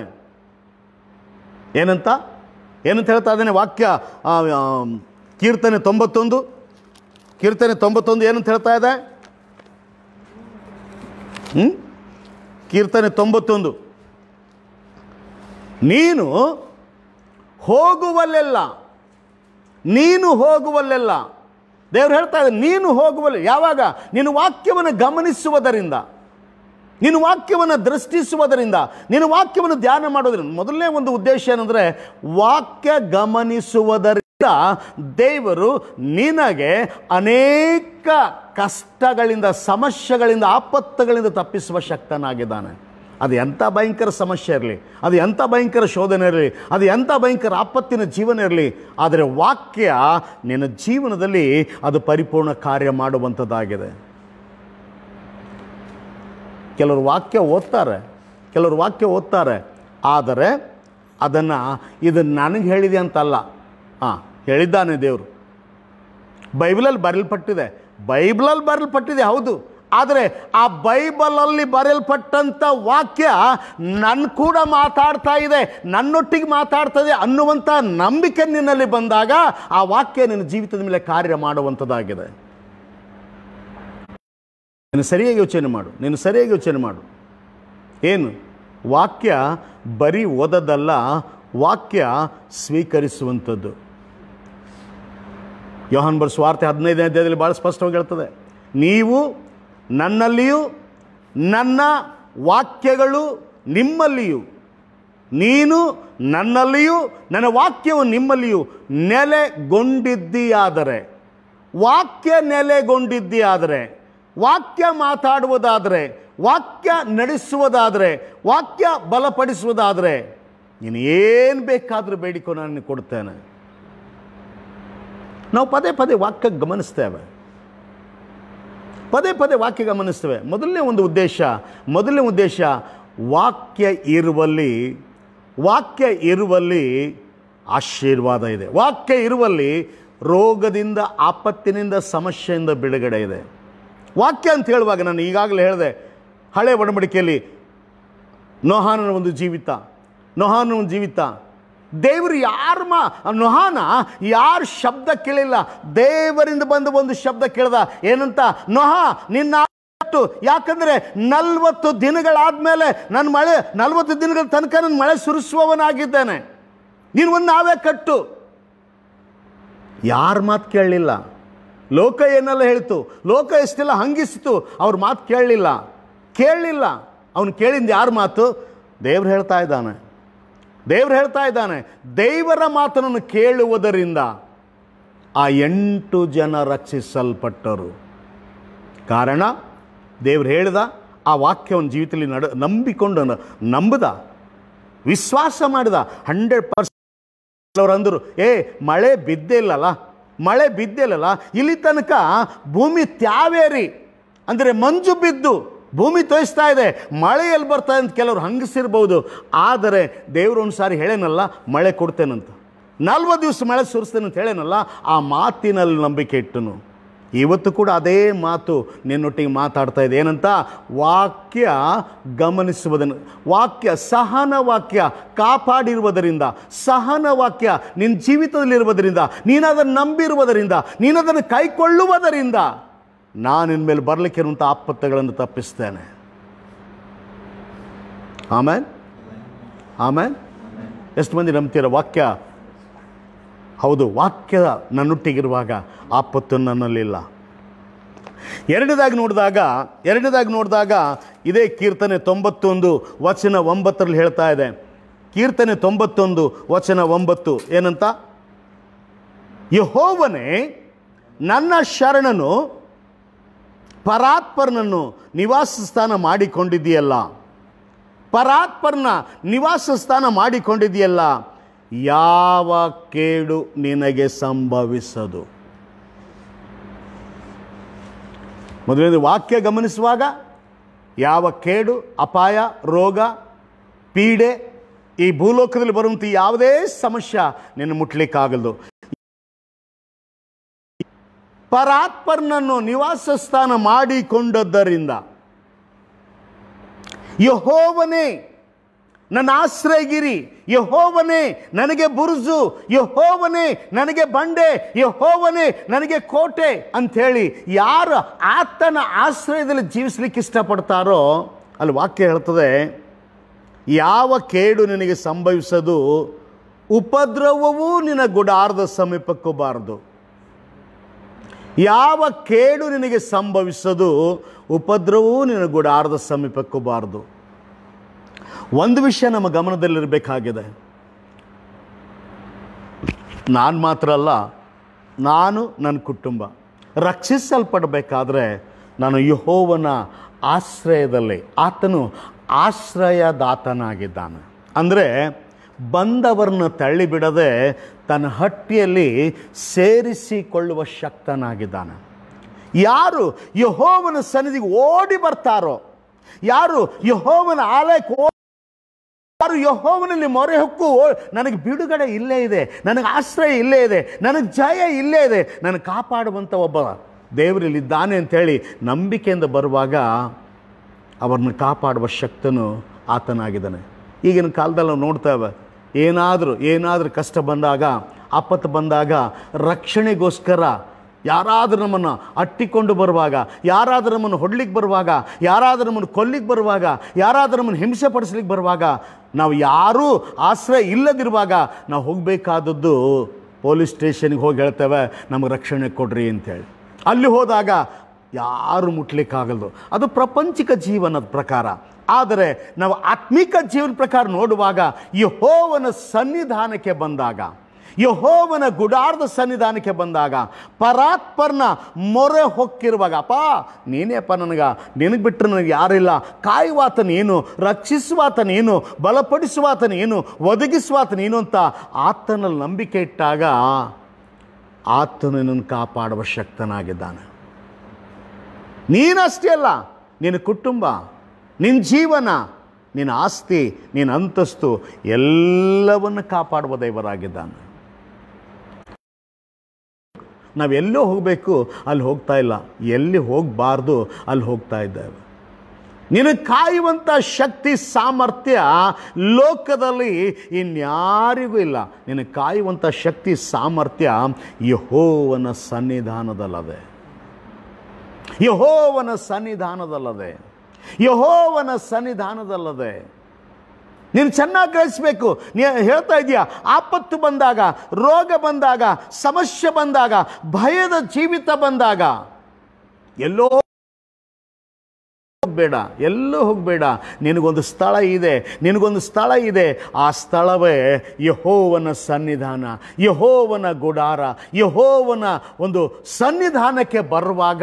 ಏನಂತ ಏನಂತ ಹೇಳ್ತಾ ಇದ್ದಾನೆ ವಾಕ್ಯ? ಕೀರ್ತನೆ ತೊಂಬತ್ತೊಂದು ಕೀರ್ತನೆ ತೊಂಬತ್ತೊಂದು ಏನಂತ ಹೇಳ್ತಾ ಇದೆ? ಹ್ಞೂ ಕೀರ್ತನೆ ತೊಂಬತ್ತೊಂದು, ನೀನು ಹೋಗುವಲ್ಲೆಲ್ಲ ನೀನು ಹೋಗುವಲ್ಲೆಲ್ಲ ದೇವರು ಹೇಳ್ತಾ ಇದ್ದಾರೆ ನೀನು ಹೋಗುವಲ್ಲ. ಯಾವಾಗ? ನೀನು ವಾಕ್ಯವನ್ನು ಗಮನಿಸುವುದರಿಂದ, ನೀನು ವಾಕ್ಯವನ್ನು ದೃಷ್ಟಿಸುವುದರಿಂದ, ನೀನು ವಾಕ್ಯವನ್ನು ಧ್ಯಾನ ಮಾಡೋದ್ರಿಂದ. ಮೊದಲನೇ ಒಂದು ಉದ್ದೇಶ ಏನಂದರೆ ವಾಕ್ಯ ಗಮನಿಸುವುದರಿಂದ ದೇವರು ನಿನಗೆ ಅನೇಕ ಕಷ್ಟಗಳಿಂದ, ಸಮಸ್ಯೆಗಳಿಂದ, ಆಪತ್ತುಗಳಿಂದ ತಪ್ಪಿಸುವ ಶಕ್ತನಾಗಿದ್ದಾನೆ. ಅದು ಎಂಥ ಭಯಂಕರ ಸಮಸ್ಯೆ ಇರಲಿ, ಅದು ಎಂಥ ಭಯಂಕರ ಶೋಧನೆ ಇರಲಿ, ಅದು ಎಂಥ ಭಯಂಕರ ಆಪತ್ತಿನ ಜೀವನ ಇರಲಿ, ಆದರೆ ವಾಕ್ಯ ನಿನ್ನ ಜೀವನದಲ್ಲಿ ಅದು ಪರಿಪೂರ್ಣ ಕಾರ್ಯ ಮಾಡುವಂಥದ್ದಾಗಿದೆ. ಕೆಲವರು ವಾಕ್ಯ ಓದ್ತಾರೆ ಕೆಲವರು ವಾಕ್ಯ ಓದ್ತಾರೆ ಆದರೆ ಅದನ್ನು ಇದು ನನಗೆ ಹೇಳಿದೆ ಅಂತಲ್ಲ. ಹಾಂ, ಹೇಳಿದ್ದಾನೆ ದೇವರು, ಬೈಬಲಲ್ಲಿ ಬರೆಯಲ್ಪಟ್ಟಿದೆ, ಬೈಬಲಲ್ಲಿ ಬರೆಯಲ್ಪಟ್ಟಿದೆ ಹೌದು. ಆದರೆ ಆ ಬೈಬಲಲ್ಲಿ ಬರೆಯಲ್ಪಟ್ಟಂಥ ವಾಕ್ಯ ನನ್ನ ಕೂಡ ಮಾತಾಡ್ತಾ ಇದೆ, ನನ್ನೊಟ್ಟಿಗೆ ಮಾತಾಡ್ತದೆ ಅನ್ನುವಂಥ ನಂಬಿಕೆ ನಿನ್ನಲ್ಲಿ ಬಂದಾಗ ಆ ವಾಕ್ಯ ನಿನ್ನ ಜೀವಿತದ ಮೇಲೆ ಕಾರ್ಯ ಮಾಡುವಂಥದ್ದಾಗಿದೆ. ನೀನು ಸರಿಯಾಗಿ ಯೋಚನೆ ಮಾಡು, ನೀನು ಸರಿಯಾಗಿ ಯೋಚನೆ ಮಾಡು. ಏನು ವಾಕ್ಯ ಬರೀ ಓದೋದಲ್ಲ, ವಾಕ್ಯ ಸ್ವೀಕರಿಸುವಂಥದ್ದು. ಯೋಹಾನ್ ಬರೆದ ಸುವಾರ್ತೆ ಹದಿನೈದನೇ ಅಧ್ಯಾಯದಲ್ಲಿ ಭಾಳ ಸ್ಪಷ್ಟವಾಗಿ ಹೇಳ್ತದೆ, ನೀವು ನನ್ನಲ್ಲಿಯೂ ನನ್ನ ವಾಕ್ಯಗಳು ನಿಮ್ಮಲ್ಲಿಯೂ, ನೀನು ನನ್ನಲ್ಲಿಯೂ ನನ್ನ ವಾಕ್ಯವು ನಿಮ್ಮಲ್ಲಿಯೂ ನೆಲೆಗೊಂಡಿದ್ದೀಯಾದರೆ, ವಾಕ್ಯ ನೆಲೆಗೊಂಡಿದ್ದೀಯಾದರೆ, ವಾಕ್ಯ ಮಾತಾಡುವುದಾದರೆ, ವಾಕ್ಯ ನಡೆಸುವುದಾದರೆ, ವಾಕ್ಯ ಬಲಪಡಿಸುವುದಾದರೆ ನೀನು ಏನು ಬೇಕಾದರೂ ಬೇಡಿಕೊ ನಾನು ಕೊಡ್ತೇನೆ. ನಾವು ಪದೇ ಪದೇ ವಾಕ್ಯ ಗಮನಿಸ್ತೇವೆ, ಪದೇ ಪದೇ ವಾಕ್ಯ ಗಮನಿಸ್ತೇವೆ. ಮೊದಲನೇ ಒಂದು ಉದ್ದೇಶ ಮೊದಲನೇ ಉದ್ದೇಶ ವಾಕ್ಯ ಇರುವಲ್ಲಿ ವಾಕ್ಯ ಇರುವಲ್ಲಿ ಆಶೀರ್ವಾದ ಇದೆ. ವಾಕ್ಯ ಇರುವಲ್ಲಿ ರೋಗದಿಂದ, ಆಪತ್ತಿನಿಂದ, ಸಮಸ್ಯೆಯಿಂದ ಬಿಡುಗಡೆ ಇದೆ. ವಾಕ್ಯ ಅಂತ ಹೇಳುವಾಗ ನಾನು ಈಗಾಗಲೇ ಹೇಳಿದೆ, ಹಳೆ ಒಡಂಬಡಿಕೆಯಲ್ಲಿ ನೋಹಾನನ ಒಂದು ಜೀವಿತ, ನೋಹಾನನ ಒಂದು ಜೀವಿತ. ದೇವರು ಯಾರ ಮಾ ನೋಹಾನ ಯಾರ ಶಬ್ದ ಕೇಳಿಲ್ಲ, ದೇವರಿಂದ ಬಂದು ಒಂದು ಶಬ್ದ ಕೇಳ್ದ. ಏನಂತ? ನೋಹ ನಿನ್ನ ಯಾಕಂದ್ರೆ ನಲ್ವತ್ತು ದಿನಗಳಾದ್ಮೇಲೆ ನನ್ನ ಮಳೆ ನಲ್ವತ್ತು ದಿನಗಳ ತನಕ ನನ್ನ ಮಳೆ ಸುರಿಸುವವನಾಗಿದ್ದೇನೆ, ನೀನು ಒಂದು ನಾವೇ ಕಟ್ಟು. ಯಾರ ಮಾತು ಕೇಳಲಿಲ್ಲ. ಲೋಕ ಏನೆಲ್ಲ ಹೇಳ್ತು, ಲೋಕ ಎಷ್ಟೆಲ್ಲ ಹಂಗಿಸ್ತು, ಅವ್ರ ಮಾತು ಕೇಳಲಿಲ್ಲ ಕೇಳಲಿಲ್ಲ ಅವನು ಕೇಳಿದ ಯಾರ ಮಾತು? ದೇವ್ರು ಹೇಳ್ತಾ ಇದ್ದಾನೆ, ದೇವ್ರು ಹೇಳ್ತಾ ಇದ್ದಾನೆ. ದೇವರ ಮಾತನ್ನು ಕೇಳುವುದರಿಂದ ಆ ಎಂಟು ಜನ ರಕ್ಷಿಸಲ್ಪಟ್ಟರು. ಕಾರಣ ದೇವ್ರು ಹೇಳಿದ ಆ ವಾಕ್ಯವನ್ನು ಜೀವಿತದಲ್ಲಿ ನಡ ನಂಬಿಕೊಂಡು ನಂಬದ, ವಿಶ್ವಾಸ ಮಾಡಿದ. ಹಂಡ್ರೆಡ್ ಪರ್ಸೆಂಟ್ ಅವ್ರು ಅಂದರು, ಏ ಮಳೆ ಬಿದ್ದೇ ಇಲ್ಲಲ್ಲ, ಮಳೆ ಬಿದ್ದೇ ಇಲ್ಲಲ್ಲ, ಇಲ್ಲಿ ತನಕ ಭೂಮಿ ತ್ಯಾವೇರಿ ಅಂದರೆ ಮಂಜು ಬಿದ್ದು ಭೂಮಿ ತೋಯಿಸ್ತಾ ಇದೆ, ಮಳೆ ಎಲ್ಲಿ ಬರ್ತಾ ಅಂತ ಕೆಲವರು ಹಂಗಿಸಿರ್ಬೋದು. ಆದರೆ ದೇವರು ಒಂದು ಸಾರಿ ಹೇಳೇನಲ್ಲ, ಮಳೆ ಕೊಡ್ತೇನಂತ, ನಲ್ವತ್ತು ದಿವಸ ಮಳೆ ಸುರಿಸ್ತೇನೆ ಅಂತ ಹೇಳೇನಲ್ಲ, ಆ ಮಾತಿನಲ್ಲಿ ನಂಬಿಕೆ ಇಟ್ಟನು. ಇವತ್ತು ಕೂಡ ಅದೇ ಮಾತು ನಿನ್ನೊಟ್ಟಿಗೆ ಮಾತಾಡ್ತಾ ಇದೆ. ಏನಂತ? ವಾಕ್ಯ ಗಮನಿಸುವುದನ್ನು, ವಾಕ್ಯ ಸಹನ ವಾಕ್ಯ ಕಾಪಾಡಿರುವುದರಿಂದ, ಸಹನ ವಾಕ್ಯ ನಿನ್ನ ಜೀವಿತದಲ್ಲಿರುವುದರಿಂದ, ನೀನದನ್ನು ನಂಬಿರುವುದರಿಂದ, ನೀನದನ್ನು ಕೈಕೊಳ್ಳುವುದರಿಂದ ನಾನು ನಿನ್ನ ಮೇಲೆ ಬರಲಿಕ್ಕಿರುವಂಥ ಆಪತ್ತುಗಳನ್ನು ತಪ್ಪಿಸ್ತೇನೆ. ಆಮೇನ್ ಆಮೇನ್. ಎಷ್ಟು ಮಂದಿ ನಂಬ್ತೀರ ವಾಕ್ಯ? ಹೌದು, ವಾಕ್ಯ ನನ್ನೊಟ್ಟಿಗಿರುವಾಗ ಆಪತ್ತು ನನ್ನಲ್ಲಿಲ್ಲ. ಎರಡನೇದಾಗಿ ನೋಡಿದಾಗ ಎರಡನೇದಾಗಿ ನೋಡಿದಾಗ ಇದೇ ಕೀರ್ತನೆ ತೊಂಬತ್ತೊಂದು ವಚನ ಒಂಬತ್ತರಲ್ಲಿ ಹೇಳ್ತಾ ಇದೆ. ಕೀರ್ತನೆ ತೊಂಬತ್ತೊಂದು ವಚನ ಒಂಬತ್ತು ಏನಂತ? ಯೆಹೋವನೇ ನನ್ನ ಶರಣನು, ಪರಾತ್ಪರನನ್ನು ನಿವಾಸ ಸ್ಥಾನ ಮಾಡಿಕೊಂಡಿದೆಯಲ್ಲ, ಪರಾತ್ಪರನ ನಿವಾಸ ಸ್ಥಾನ ಮಾಡಿಕೊಂಡಿದೆಯಲ್ಲ, ಯಾವ ಕೇಡು ನಿನಗೆ ಸಂಭವಿಸದು. ಮೊದಲನೇದು ವಾಕ್ಯ ಗಮನಿಸುವಾಗ ಯಾವ ಕೇಡು, ಅಪಾಯ, ರೋಗ, ಪೀಡೆ, ಈ ಭೂಲೋಕದಲ್ಲಿ ಬರುವಂಥ ಯಾವುದೇ ಸಮಸ್ಯೆ ನಿನ್ನ ಮುಟ್ಲಿಕ್ಕಾಗದು. ಪರಾತ್ಪರನನ್ನು ನಿವಾಸ ಸ್ಥಾನ ಮಾಡಿಕೊಂಡದ್ದರಿಂದ, ಯೆಹೋವನೇ ನನ್ನ ಆಶ್ರಯಗಿರಿ, ಯೆಹೋವನೇ ನನಗೆ ಬುರುಜು, ಯೆಹೋವನೇ ನನಗೆ ಬಂಡೆ, ಯೆಹೋವನೇ ನನಗೆ ಕೋಟೆ ಅಂಥೇಳಿ ಯಾರು ಆತನ ಆಶ್ರಯದಲ್ಲಿ ಜೀವಿಸ್ಲಿಕ್ಕೆ ಇಷ್ಟಪಡ್ತಾರೋ ಅಲ್ಲಿ ವಾಕ್ಯ ಹೇಳ್ತದೆ, ಯಾವ ಕೇಡು ನಿನಗೆ ಸಂಭವಿಸದು, ಉಪದ್ರವವೂ ನಿನ್ನ ಗುಡಾರದ ಸಮೀಪಕ್ಕೂ ಬಾರದು. ಯಾವ ಕೇಡು ನಿನಗೆ ಸಂಭವಿಸದು, ಉಪದ್ರವವೂ ನಿನ್ನ ಗುಡಾರದ ಸಮೀಪಕ್ಕೂ ಬಾರದು. ಒಂದು ವಿಷಯ ನಮ್ಮ ಗಮನದಲ್ಲಿರಬೇಕಾಗಿದೆ. ನಾನು ಮಾತ್ರ ಅಲ್ಲ, ನಾನು ನನ್ನ ಕುಟುಂಬ ರಕ್ಷಿಸಲ್ಪಡಬೇಕಾದ್ರೆ ನಾನು ಯೆಹೋವನ ಆಶ್ರಯದಲ್ಲಿ, ಆತನು ಆಶ್ರಯದಾತನಾಗಿದ್ದಾನೆ. ಅಂದರೆ ಬಂದವರನ್ನು ತಳ್ಳಿಬಿಡದೆ ತನ್ನ ಹಟ್ಟಿಯಲ್ಲಿ ಸೇರಿಸಿಕೊಳ್ಳುವ ಶಕ್ತನಾಗಿದ್ದಾನೆ. ಯಾರು ಯೆಹೋವನ ಸನ್ನಿಧಿಗೆ ಓಡಿ ಬರ್ತಾರೋ, ಯಾರು ಯೆಹೋವನ ಆಲಯಕ್ಕೆ, ಯಾರು ಯೆಹೋವನಲ್ಲಿ ಮೊರೆ ಹೊಕ್ಕು, ನನಗೆ ಬಿಡುಗಡೆ ಇಲ್ಲೇ ಇದೆ, ನನಗೆ ಆಶ್ರಯ ಇಲ್ಲೇ ಇದೆ, ನನಗೆ ಜಯ ಇಲ್ಲೇ ಇದೆ, ನನಗೆ ಕಾಪಾಡುವಂಥ ಒಬ್ಬ ದೇವರಲ್ಲಿದ್ದಾನೆ ಅಂಥೇಳಿ ನಂಬಿಕೆಯಿಂದ ಬರುವಾಗ ಅವರನ್ನು ಕಾಪಾಡುವ ಶಕ್ತನು ಆತನಾಗಿದ್ದಾನೆ. ಈಗಿನ ಕಾಲದಲ್ಲಿ ನಾವು ನೋಡ್ತೇವೆ, ಏನಾದರೂ ಏನಾದರೂ ಕಷ್ಟ ಬಂದಾಗ, ಆಪತ್ತು ಬಂದಾಗ ರಕ್ಷಣೆಗೋಸ್ಕರ ಯಾರಾದರೂ ನಮ್ಮನ್ನು ಅಟ್ಟಿಕೊಂಡು ಬರುವಾಗ, ಯಾರಾದರೂ ನಮ್ಮನ್ನು ಹೊಡ್ಲಿಕ್ಕೆ ಬರುವಾಗ, ಯಾರಾದರೂ ನಮ್ಮನ್ನು ಕೊಲ್ಲಿಕ್ಕೆ ಬರುವಾಗ, ಯಾರಾದರೂ ನಮ್ಮನ್ನು ಹಿಂಸೆ ಪಡಿಸ್ಲಿಕ್ಕೆ ಬರುವಾಗ, ನಾವು ಯಾರೂ ಆಶ್ರಯ ಇಲ್ಲದಿರುವಾಗ ನಾವು ಹೋಗಬೇಕಾದದ್ದು ಪೊಲೀಸ್ ಸ್ಟೇಷನ್ಗೆ ಹೋಗಿ ಹೇಳ್ತೇವೆ, ನಮಗೆ ರಕ್ಷಣೆ ಕೊಡ್ರಿ ಅಂತೇಳಿ. ಅಲ್ಲಿ ಹೋದಾಗ ಯಾರು ಮುಟ್ಲಿಕ್ಕಾಗಲ್ದು. ಅದು ಪ್ರಾಪಂಚಿಕ ಜೀವನದ ಪ್ರಕಾರ. ಆದರೆ ನಾವು ಆತ್ಮಿಕ ಜೀವನ ಪ್ರಕಾರ ನೋಡುವಾಗ, ಯೆಹೋವನ ಸನ್ನಿಧಾನಕ್ಕೆ ಬಂದಾಗ, ಯೆಹೋವನ ಗುಡಾರದ ಸನ್ನಿಧಾನಕ್ಕೆ ಬಂದಾಗ, ಪರಾತ್ಪರನ ಮೊರೆ ಹೊಕ್ಕಿರುವಾಗ, ಅಪ್ಪ ನೀನೇಪ್ಪ ನನಗೆ, ನಿನಗೆ ಬಿಟ್ಟರೆ ನನಗೆ ಯಾರಿಲ್ಲ, ಕಾಯುವಾತ ನೀನು, ರಕ್ಷಿಸುವಾತ ನೀನು, ಬಲಪಡಿಸುವಾತ ನೀನು, ಒದಗಿಸುವಾತ ನೀನು ಅಂತ ಆತನಲ್ಲಿ ನಂಬಿಕೆ ಇಟ್ಟಾಗ ಆತನು ನಿನ್ನನ್ನು ಕಾಪಾಡುವ ಶಕ್ತನಾಗಿದ್ದಾನೆ. ನೀನಷ್ಟೇ ಅಲ್ಲ, ನಿನ್ನ ಕುಟುಂಬ, ನಿನ್ನ ಜೀವನ, ನಿನ್ನ ಆಸ್ತಿ, ನಿನ್ನ ಅಂತಸ್ತು ಎಲ್ಲವನ್ನು ಕಾಪಾಡುವ ದೇವರಾಗಿದ್ದಾನೆ. ನಾವೆಲ್ಲೋ ಹೋಗಬೇಕು ಅಲ್ಲಿ ಹೋಗ್ತಾ ಇಲ್ಲ, ಎಲ್ಲಿ ಹೋಗಬಾರ್ದು ಅಲ್ಲಿ ಹೋಗ್ತಾ ಇದ್ದೇವೆ. ನಿನ್ನ ಕಾಯುವಂಥ ಶಕ್ತಿ ಸಾಮರ್ಥ್ಯ ಲೋಕದಲ್ಲಿ ಇನ್ಯಾರಿಗೂ ಇಲ್ಲ. ನಿನ್ನ ಕಾಯುವಂಥ ಶಕ್ತಿ ಸಾಮರ್ಥ್ಯ ಯೆಹೋವನ ಸನ್ನಿಧಾನದಲ್ಲದೆ, ಯೆಹೋವನ ಸನ್ನಿಧಾನದಲ್ಲದೆ, ಯೆಹೋವನ ಸನ್ನಿಧಾನದಲ್ಲದೆ. ನೀನು ಚೆನ್ನಾಗಿ ಗ್ರಹಿಸಬೇಕು. ನೀ ಹೇಳ್ತಾ ಇದೀಯ, ಆಪತ್ತು ಬಂದಾಗ, ರೋಗ ಬಂದಾಗ, ಸಮಸ್ಯೆ ಬಂದಾಗ, ಭಯದ ಜೀವಿತ ಬಂದಾಗ ಎಲ್ಲೋ ಹೋಗಬೇಡ, ಎಲ್ಲೂ ಹೋಗಬೇಡ. ನಿನಗೊಂದು ಸ್ಥಳ ಇದೆ, ನಿನಗೊಂದು ಸ್ಥಳ ಇದೆ. ಆ ಸ್ಥಳವೇ ಯೆಹೋವನ ಸನ್ನಿಧಾನ, ಯೆಹೋವನ ಗುಡಾರ. ಯೆಹೋವನ ಒಂದು ಸನ್ನಿಧಾನಕ್ಕೆ ಬರುವಾಗ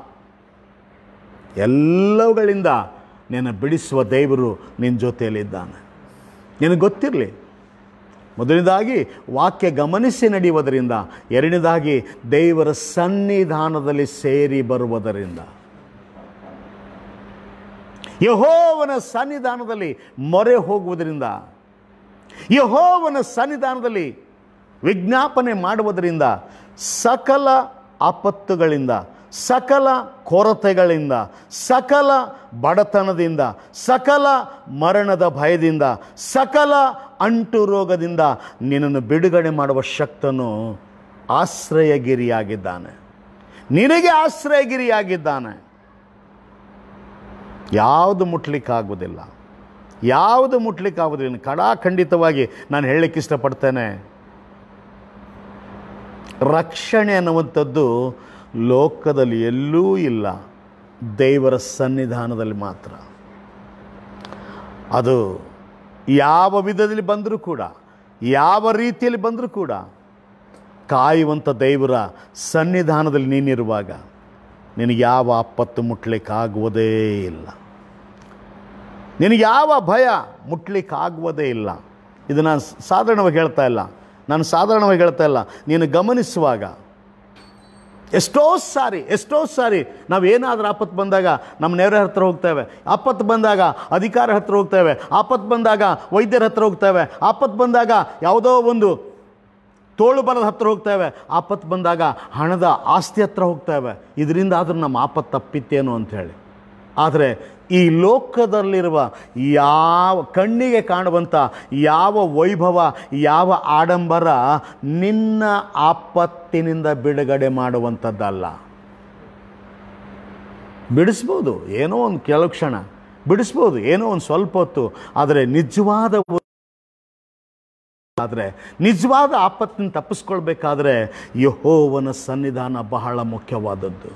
ಎಲ್ಲವುಗಳಿಂದ ನಿನ್ನ ಬಿಡಿಸುವ ದೇವರು ನಿನ್ನ ಜೊತೆಯಲ್ಲಿದ್ದಾನೆ. ನಿನಗೆ ಗೊತ್ತಿರಲಿ. ಮೊದಲನೇದಾಗಿ ವಾಕ್ಯ ಗಮನಿಸಿ ನಡೆಯುವುದರಿಂದ, ಎರಡನೇದಾಗಿ ದೇವರ ಸನ್ನಿಧಾನದಲ್ಲಿ ಸೇರಿ ಬರುವುದರಿಂದ. ಯೆಹೋವನ ಸನ್ನಿಧಾನದಲ್ಲಿ ಮೊರೆ ಹೋಗುವುದರಿಂದ, ಯೆಹೋವನ ಸನ್ನಿಧಾನದಲ್ಲಿ ವಿಜ್ಞಾಪನೆ ಮಾಡುವುದರಿಂದ ಸಕಲ ಆಪತ್ತುಗಳಿಂದ, ಸಕಲ ಕೊರತೆಗಳಿಂದ, ಸಕಲ ಬಡತನದಿಂದ, ಸಕಲ ಮರಣದ ಭಯದಿಂದ, ಸಕಲ ಅಂಟು ರೋಗದಿಂದ ನಿನ್ನನ್ನು ಬಿಡುಗಡೆ ಮಾಡುವ ಶಕ್ತನು ಆಶ್ರಯಗಿರಿಯಾಗಿದ್ದಾನೆ. ನಿನಗೆ ಆಶ್ರಯಗಿರಿಯಾಗಿದ್ದಾನೆ. ಯಾವುದು ಮುಟ್ಲಿಕ್ಕಾಗುವುದಿಲ್ಲ, ಯಾವುದು ಮುಟ್ಲಿಕ್ಕಾಗುವುದಿಲ್ಲ. ಕಡಾಖಂಡಿತವಾಗಿ ನಾನು ಹೇಳಲಿಕ್ಕೆ ಇಷ್ಟಪಡ್ತೇನೆ, ರಕ್ಷಣೆ ಅನ್ನುವಂಥದ್ದು ಲೋಕದಲ್ಲಿ ಎಲ್ಲೂ ಇಲ್ಲ, ದೇವರ ಸನ್ನಿಧಾನದಲ್ಲಿ ಮಾತ್ರ. ಅದು ಯಾವ ವಿಧದಲ್ಲಿ ಬಂದರೂ ಕೂಡ, ಯಾವ ರೀತಿಯಲ್ಲಿ ಬಂದರೂ ಕೂಡ, ಕಾಯುವಂಥ ದೇವರ ಸನ್ನಿಧಾನದಲ್ಲಿ ನೀನಿರುವಾಗ ನಿನಗೆ ಯಾವ ಆಪತ್ತು ಮುಟ್ಲಿಕ್ಕಾಗುವುದೇ ಇಲ್ಲ, ನಿನಗೆ ಯಾವ ಭಯ ಮುಟ್ಲಿಕ್ಕಾಗುವುದೇ ಇಲ್ಲ. ಇದು ನಾನು ಸಾಧಾರಣವಾಗಿ ಹೇಳ್ತಾ ಇಲ್ಲ, ನಾನು ಸಾಧಾರಣವಾಗಿ ಹೇಳ್ತಾ ಇಲ್ಲ. ನೀನು ಗಮನಿಸುವಾಗ ಎಷ್ಟೋ ಸಾರಿ ಎಷ್ಟೋ ಸಾರಿ ನಾವು ಏನಾದರೂ ಆಪತ್ತು ಬಂದಾಗ ನಮ್ಮ ನೆರೆ ಹತ್ರ ಹೋಗ್ತೇವೆ, ಆಪತ್ತು ಬಂದಾಗ ಅಧಿಕಾರ ಹತ್ರ ಹೋಗ್ತೇವೆ, ಆಪತ್ತು ಬಂದಾಗ ವೈದ್ಯರ ಹತ್ರ ಹೋಗ್ತೇವೆ, ಆಪತ್ತು ಬಂದಾಗ ಯಾವುದೋ ಒಂದು ತೋಳು ಬಲದ ಹತ್ರ ಹೋಗ್ತೇವೆ, ಆಪತ್ತು ಬಂದಾಗ ಹಣದ ಆಸ್ತಿ ಹತ್ರ ಹೋಗ್ತೇವೆ. ಇದರಿಂದ ಆದರೂ ನಮ್ಮ ಆಪತ್ತು ತಪ್ಪಿತ್ತೇನು ಅಂಥೇಳಿ. ಆದರೆ ಈ ಲೋಕದಲ್ಲಿರುವ ಯಾವ ಕಣ್ಣಿಗೆ ಕಾಣುವಂಥ ಯಾವ ವೈಭವ, ಯಾವ ಆಡಂಬರ ನಿನ್ನ ಆಪತ್ತಿನಿಂದ ಬಿಡುಗಡೆ ಮಾಡುವಂಥದ್ದಲ್ಲ. ಬಿಡಿಸ್ಬೋದು, ಏನೋ ಒಂದು ಕೆಲವು ಕ್ಷಣ ಬಿಡಿಸ್ಬೋದು, ಏನೋ ಒಂದು ಸ್ವಲ್ಪ ಹೊತ್ತು. ಆದರೆ ನಿಜವಾದ ಆದರೆ ನಿಜವಾದ ಆಪತ್ತಿನ ತಪ್ಪಿಸ್ಕೊಳ್ಬೇಕಾದ್ರೆ ಯೆಹೋವನ ಸನ್ನಿಧಾನ ಬಹಳ ಮುಖ್ಯವಾದದ್ದು.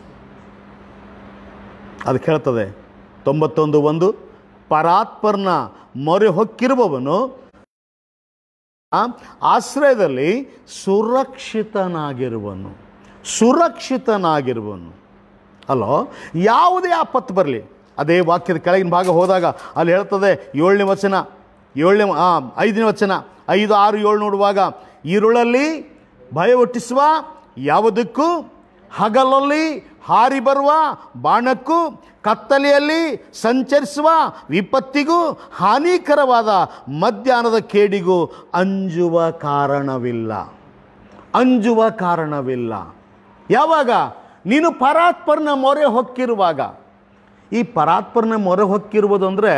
ಅದಕ್ಕೆ ಹೇಳ್ತದೆ ತೊಂಬತ್ತೊಂದು ಒಂದು, ಪರಾತ್ಪರನ ಮೊರೆ ಹೊಕ್ಕಿರುವವನು ಆಶ್ರಯದಲ್ಲಿ ಸುರಕ್ಷಿತನಾಗಿರುವನು, ಸುರಕ್ಷಿತನಾಗಿರುವನು. ಅಲ್ಲೋ, ಯಾವುದೇ ಆಪತ್ತು ಬರಲಿ, ಅದೇ ವಾಕ್ಯದ ಕೆಳಗಿನ ಭಾಗ ಹೋದಾಗ ಅಲ್ಲಿ ಹೇಳ್ತದೆ, ಏಳನೇ ವಚನ, ಏಳನೇ ಐದನೇ ವಚನ, ಐದು ಆರು ಏಳು ನೋಡುವಾಗ, ഇരുಳಲ್ಲಿ ಭಯ ಹುಟ್ಟಿಸುವ ಯಾವುದಕ್ಕೂ, ಹಗಲಲ್ಲಿ ಹಾರಿ ಬರುವ ಬಾಣಕ್ಕೂ, ಕತ್ತಲೆಯಲ್ಲಿ ಸಂಚರಿಸುವ ವಿಪತ್ತಿಗೂ, ಹಾನಿಕರವಾದ ಮಧ್ಯಾಹ್ನದ ಕೇಡಿಗೂ ಅಂಜುವ ಕಾರಣವಿಲ್ಲ, ಅಂಜುವ ಕಾರಣವಿಲ್ಲ. ಯಾವಾಗ? ನೀನು ಪರಾತ್ಪರನ ಮೊರೆ ಹೊಕ್ಕಿರುವಾಗ. ಈ ಪರಾತ್ಪರನ ಮೊರೆ ಹೊಕ್ಕಿರುವುದು ಅಂದರೆ,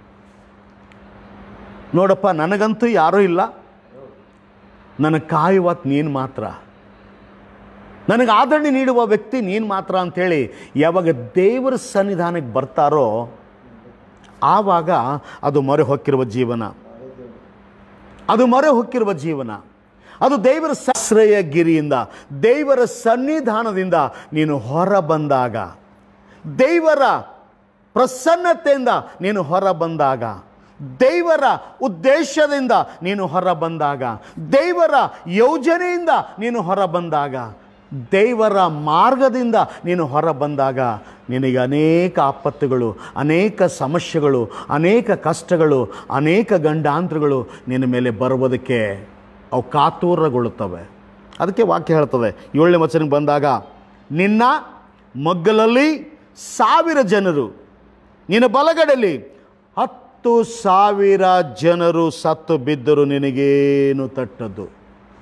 ನೋಡಪ್ಪ ನನಗಂತೂ ಯಾರೂ ಇಲ್ಲ, ನನಗೆ ಕಾಯುವತ್ ನೀನು ಮಾತ್ರ, ನನಗೆ ಆದರಣೆ ನೀಡುವ ವ್ಯಕ್ತಿ ನೀನು ಮಾತ್ರ ಅಂಥೇಳಿ ಯಾವಾಗ ದೇವರ ಸನ್ನಿಧಾನಕ್ಕೆ ಬರ್ತಾರೋ ಆವಾಗ ಅದು ಮೊರೆ ಹೊಕ್ಕಿರುವ ಜೀವನ, ಅದು ಮೊರೆ ಹೊಕ್ಕಿರುವ ಜೀವನ. ಅದು ದೇವರ ಆಶ್ರಯಗಿರಿಯಿಂದ, ದೇವರ ಸನ್ನಿಧಾನದಿಂದ ನೀನು ಹೊರ ಬಂದಾಗ, ದೇವರ ಪ್ರಸನ್ನತೆಯಿಂದ ನೀನು ಹೊರ ಬಂದಾಗ, ದೇವರ ಉದ್ದೇಶದಿಂದ ನೀನು ಹೊರ ಬಂದಾಗ, ದೇವರ ಯೋಜನೆಯಿಂದ ನೀನು ಹೊರ ಬಂದಾಗ, ದೇವರ ಮಾರ್ಗದಿಂದ ನೀನು ಹೊರ ಬಂದಾಗ ನಿನಗೆ ಅನೇಕ ಆಪತ್ತುಗಳು, ಅನೇಕ ಸಮಸ್ಯೆಗಳು, ಅನೇಕ ಕಷ್ಟಗಳು, ಅನೇಕ ಗಂಡಾಂತರಗಳು ನಿನ್ನ ಮೇಲೆ ಬರುವುದಕ್ಕೆ ಅವು ಕಾತುರಗೊಳ್ಳುತ್ತವೆ. ಅದಕ್ಕೆ ವಾಕ್ಯ ಹೇಳ್ತದೆ ಏಳನೇ ವಚನಕ್ಕೆ ಬಂದಾಗ, ನಿನ್ನ ಮಗ್ಗಲಲ್ಲಿ ಸಾವಿರ ಜನರು, ನಿನ್ನ ಬಲಗಡೆಯಲ್ಲಿ ಹತ್ತು ಸಾವಿರ ಜನರು ಸತ್ತು ಬಿದ್ದರು, ನಿನಗೇನು ತಟ್ಟದ್ದು.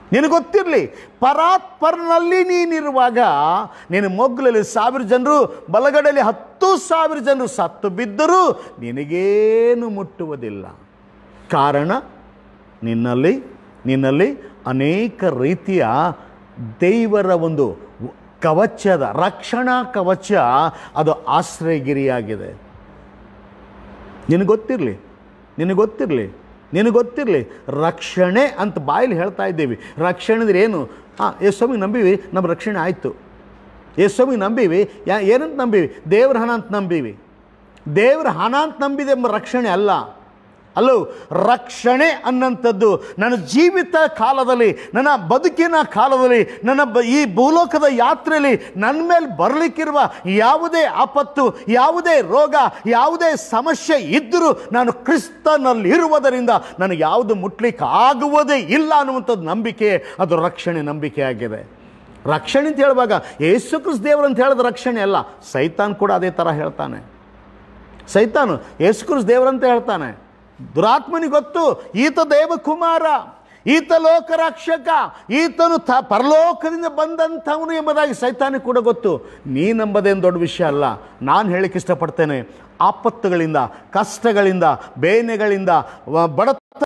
ನಿನಗೊತ್ತಿರಲಿ, ಪರಾತ್ಪರನಲ್ಲಿ ನೀನಿರುವಾಗ ನಿನ್ನ ಮೊಗ್ಲಲ್ಲಿ ಸಾವಿರ ಜನರು, ಬಲಗಡೆಯಲ್ಲಿ ಹತ್ತು ಸಾವಿರ ಜನರು ಸತ್ತು ಬಿದ್ದರೂ ನಿನಗೇನು ಮುಟ್ಟುವುದಿಲ್ಲ. ಕಾರಣ ನಿನ್ನಲ್ಲಿ ನಿನ್ನಲ್ಲಿ ಅನೇಕ ರೀತಿಯ ದೇವರ ಒಂದು ಕವಚದ ರಕ್ಷಣಾ ಕವಚ, ಅದು ಆಶ್ರಯಗಿರಿಯಾಗಿದೆ. ನಿನಗೊತ್ತಿರಲಿ ನಿನಗೊತ್ತಿರಲಿ ನಿನಗೊತ್ತಿರಲಿ ರಕ್ಷಣೆ ಅಂತ ಬಾಯಲ್ಲಿ ಹೇಳ್ತಾ ಇದ್ದೀವಿ. ರಕ್ಷಣೆ ಅಂದರೆ ಏನು? ಹಾಂ, ಯೇಸುವಿಗೆ ನಂಬೀವಿ, ನಮ್ಮ ರಕ್ಷಣೆ ಆಯಿತು. ಯೇಸುವಿಗೆ ನಂಬೀವಿ, ಯಾ ಏನಂತ ನಂಬೀವಿ? ದೇವ್ರ ಹಣ ಅಂತ ನಂಬೀವಿ. ದೇವ್ರ ಹಣ ಅಂತ ನಂಬಿದೆ ಎಂಬ ರಕ್ಷಣೆ ಅಲ್ಲ. ಅಲ್ಲೋ, ರಕ್ಷಣೆ ಅನ್ನಂಥದ್ದು ನನ್ನ ಜೀವಿತ ಕಾಲದಲ್ಲಿ, ನನ್ನ ಬದುಕಿನ ಕಾಲದಲ್ಲಿ, ನನ್ನ ಬ ಈ ಭೂಲೋಕದ ಯಾತ್ರೆಯಲ್ಲಿ ನನ್ನ ಮೇಲೆ ಬರಲಿಕ್ಕಿರುವ ಯಾವುದೇ ಆಪತ್ತು, ಯಾವುದೇ ರೋಗ, ಯಾವುದೇ ಸಮಸ್ಯೆ ಇದ್ದರೂ ನಾನು ಕ್ರಿಸ್ತನಲ್ಲಿ ಇರುವುದರಿಂದ ನನಗೆ ಯಾವುದು ಮುಟ್ಲಿಕ್ಕೆ ಆಗುವುದೇ ಇಲ್ಲ ಅನ್ನುವಂಥದ್ದು ನಂಬಿಕೆ, ಅದು ರಕ್ಷಣೆ ನಂಬಿಕೆ ಆಗಿದೆ. ರಕ್ಷಣೆ ಅಂತ ಹೇಳುವಾಗ ಯೇಸು ಕ್ರಿಸ್ತ ದೇವರು ಅಂತ ಹೇಳಿದ ರಕ್ಷಣೆ ಅಲ್ಲ. ಸೈತಾನ್ ಕೂಡ ಅದೇ ಥರ ಹೇಳ್ತಾನೆ. ಸೈತಾನು ಯೇಸು ಕ್ರಿಸ್ತ ದೇವರಂತ ಹೇಳ್ತಾನೆ. ದುರಾತ್ಮನಿಗೆ ಗೊತ್ತು, ಈತ ದೇವಕುಮಾರ, ಈತ ಲೋಕರಕ್ಷಕ, ಈತನು ತ ಪರಲೋಕದಿಂದ ಬಂದಂಥವನು ಎಂಬುದಾಗಿ ಸೈತಾನಿಗೆ ಕೂಡ ಗೊತ್ತು. ನೀನಂಬುದೇನು ದೊಡ್ಡ ವಿಷಯ ಅಲ್ಲ. ನಾನು ಹೇಳಕ್ಕೆ ಇಷ್ಟಪಡ್ತೇನೆ, ಆಪತ್ತುಗಳಿಂದ, ಕಷ್ಟಗಳಿಂದ, ಬೇನೆಗಳಿಂದ, ಬಡತ,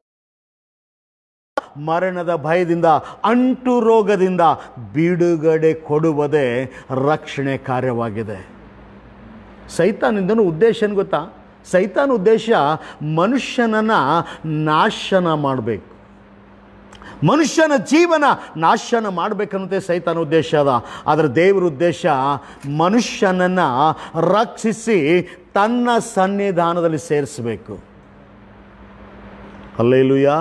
ಮರಣದ ಭಯದಿಂದ, ಅಂಟು ರೋಗದಿಂದ ಬಿಡುಗಡೆ ಕೊಡುವುದೇ ರಕ್ಷಣೆ ಕಾರ್ಯವಾಗಿದೆ. ಸೈತಾನಿಂದನೂ ಉದ್ದೇಶ ಏನು ಗೊತ್ತಾ? ಸೈತಾನ ಉದ್ದೇಶ ಮನುಷ್ಯನನ್ನು ನಾಶನ ಮಾಡಬೇಕು, ಮನುಷ್ಯನ ಜೀವನ ನಾಶನ ಮಾಡಬೇಕನ್ನೋದೇ ಸೈತಾನ ಉದ್ದೇಶ ಅದ. ಆದರೆ ದೇವರ ಉದ್ದೇಶ ಮನುಷ್ಯನನ್ನು ರಕ್ಷಿಸಿ ತನ್ನ ಸನ್ನಿಧಾನದಲ್ಲಿ ಸೇರಿಸಬೇಕು. ಹಲ್ಲೆಲೂಯಾ.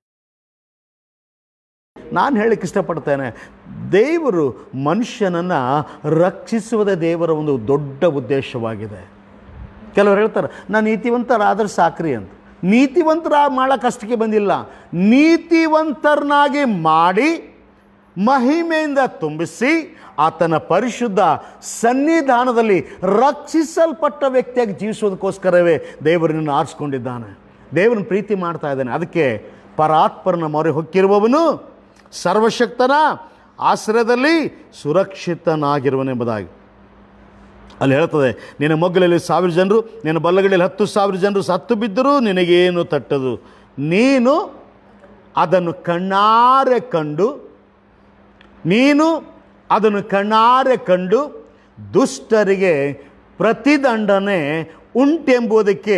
ನಾನು ಹೇಳಕ್ಕೆ ಇಷ್ಟಪಡ್ತೇನೆ, ದೇವರು ಮನುಷ್ಯನನ್ನು ರಕ್ಷಿಸುವುದೇ ದೇವರ ಒಂದು ದೊಡ್ಡ ಉದ್ದೇಶವಾಗಿದೆ. ಕೆಲವರು ಹೇಳ್ತಾರೆ, ನಾನು ನೀತಿವಂತರಾದ್ರೆ ಸಾಕ್ರಿ ಅಂತ. ನೀತಿವಂತರ ಮಾಡೋಕ್ಕಷ್ಟಕ್ಕೆ ಬಂದಿಲ್ಲ, ನೀತಿವಂತರನ್ನಾಗಿ ಮಾಡಿ ಮಹಿಮೆಯಿಂದ ತುಂಬಿಸಿ ಆತನ ಪರಿಶುದ್ಧ ಸನ್ನಿಧಾನದಲ್ಲಿ ರಕ್ಷಿಸಲ್ಪಟ್ಟ ವ್ಯಕ್ತಿಯಾಗಿ ಜೀವಿಸೋದಕ್ಕೋಸ್ಕರವೇ ದೇವರನ್ನು ಆರಿಸ್ಕೊಂಡಿದ್ದಾನೆ. ದೇವರನ್ನು ಪ್ರೀತಿ ಮಾಡ್ತಾ ಇದ್ದಾನೆ. ಅದಕ್ಕೆ ಪರಾತ್ಪರನ ಮೊರೆ ಹೊಕ್ಕಿರುವವನು ಸರ್ವಶಕ್ತನ ಆಶ್ರಯದಲ್ಲಿ ಸುರಕ್ಷಿತನಾಗಿರುವನೆಂಬುದಾಗಿ ಅಲ್ಲಿ ಹೇಳ್ತದೆ. ನಿನ್ನ ಮೊಗ್ಗಲಲ್ಲಿ ಸಾವಿರ ಜನರು, ನಿನ್ನ ಬಲ್ಲಗಡೆಯಲ್ಲಿ ಹತ್ತು ಸಾವಿರ ಜನರು ಸತ್ತು ಬಿದ್ದರೂ ನಿನಗೇನು ತಟ್ಟದು. ನೀನು ಅದನ್ನು ಕಣ್ಣಾರೆ ಕಂಡು ನೀನು ಅದನ್ನು ಕಣ್ಣಾರೆ ಕಂಡು ದುಷ್ಟರಿಗೆ ಪ್ರತಿದಂಡನೆ ಉಂಟೆಂಬುದಕ್ಕೆ